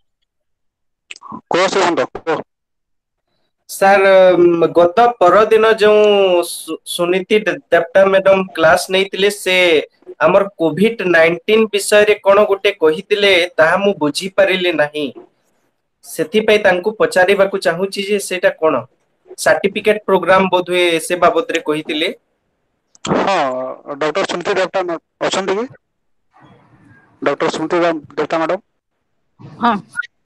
କୁହ ଶ୍ରୀମନ୍ତ କୁହ।
ସାର୍ ଗତ ପରଦିନ ଯୋଉ ସୁନୀତି ଦେବତା ମ୍ୟାଡାମ କ୍ଲାସ ନେଇଥିଲେ ସେ ଆମର କୋଭିଡ ନାଇଣ୍ଟିନ ବିଷୟରେ କଣ ଗୋଟେ କହିଥିଲେ ତାହା ମୁଁ ବୁଝି ପାରିଲି ନାହିଁ ସେଥିପାଇଁ ତାଙ୍କୁ ପଚାରିବାକୁ ଚାହୁଁଛି ଯେ ସେଇଟା କଣ ସାର୍ଟିଫିକେଟ ପ୍ରୋଗ୍ରାମ ବୋଧହୁଏ ସେ ବାବଦରେ କହିଥିଲେ।
ହଁ ଡକ୍ଟର ସୁନୀତି ଦେବତା ଅଛନ୍ତି କି? ଡକ୍ଟର ସ୍ମୃତି ଦେବତା ମ୍ୟାଡ଼ାମ।
ହଁ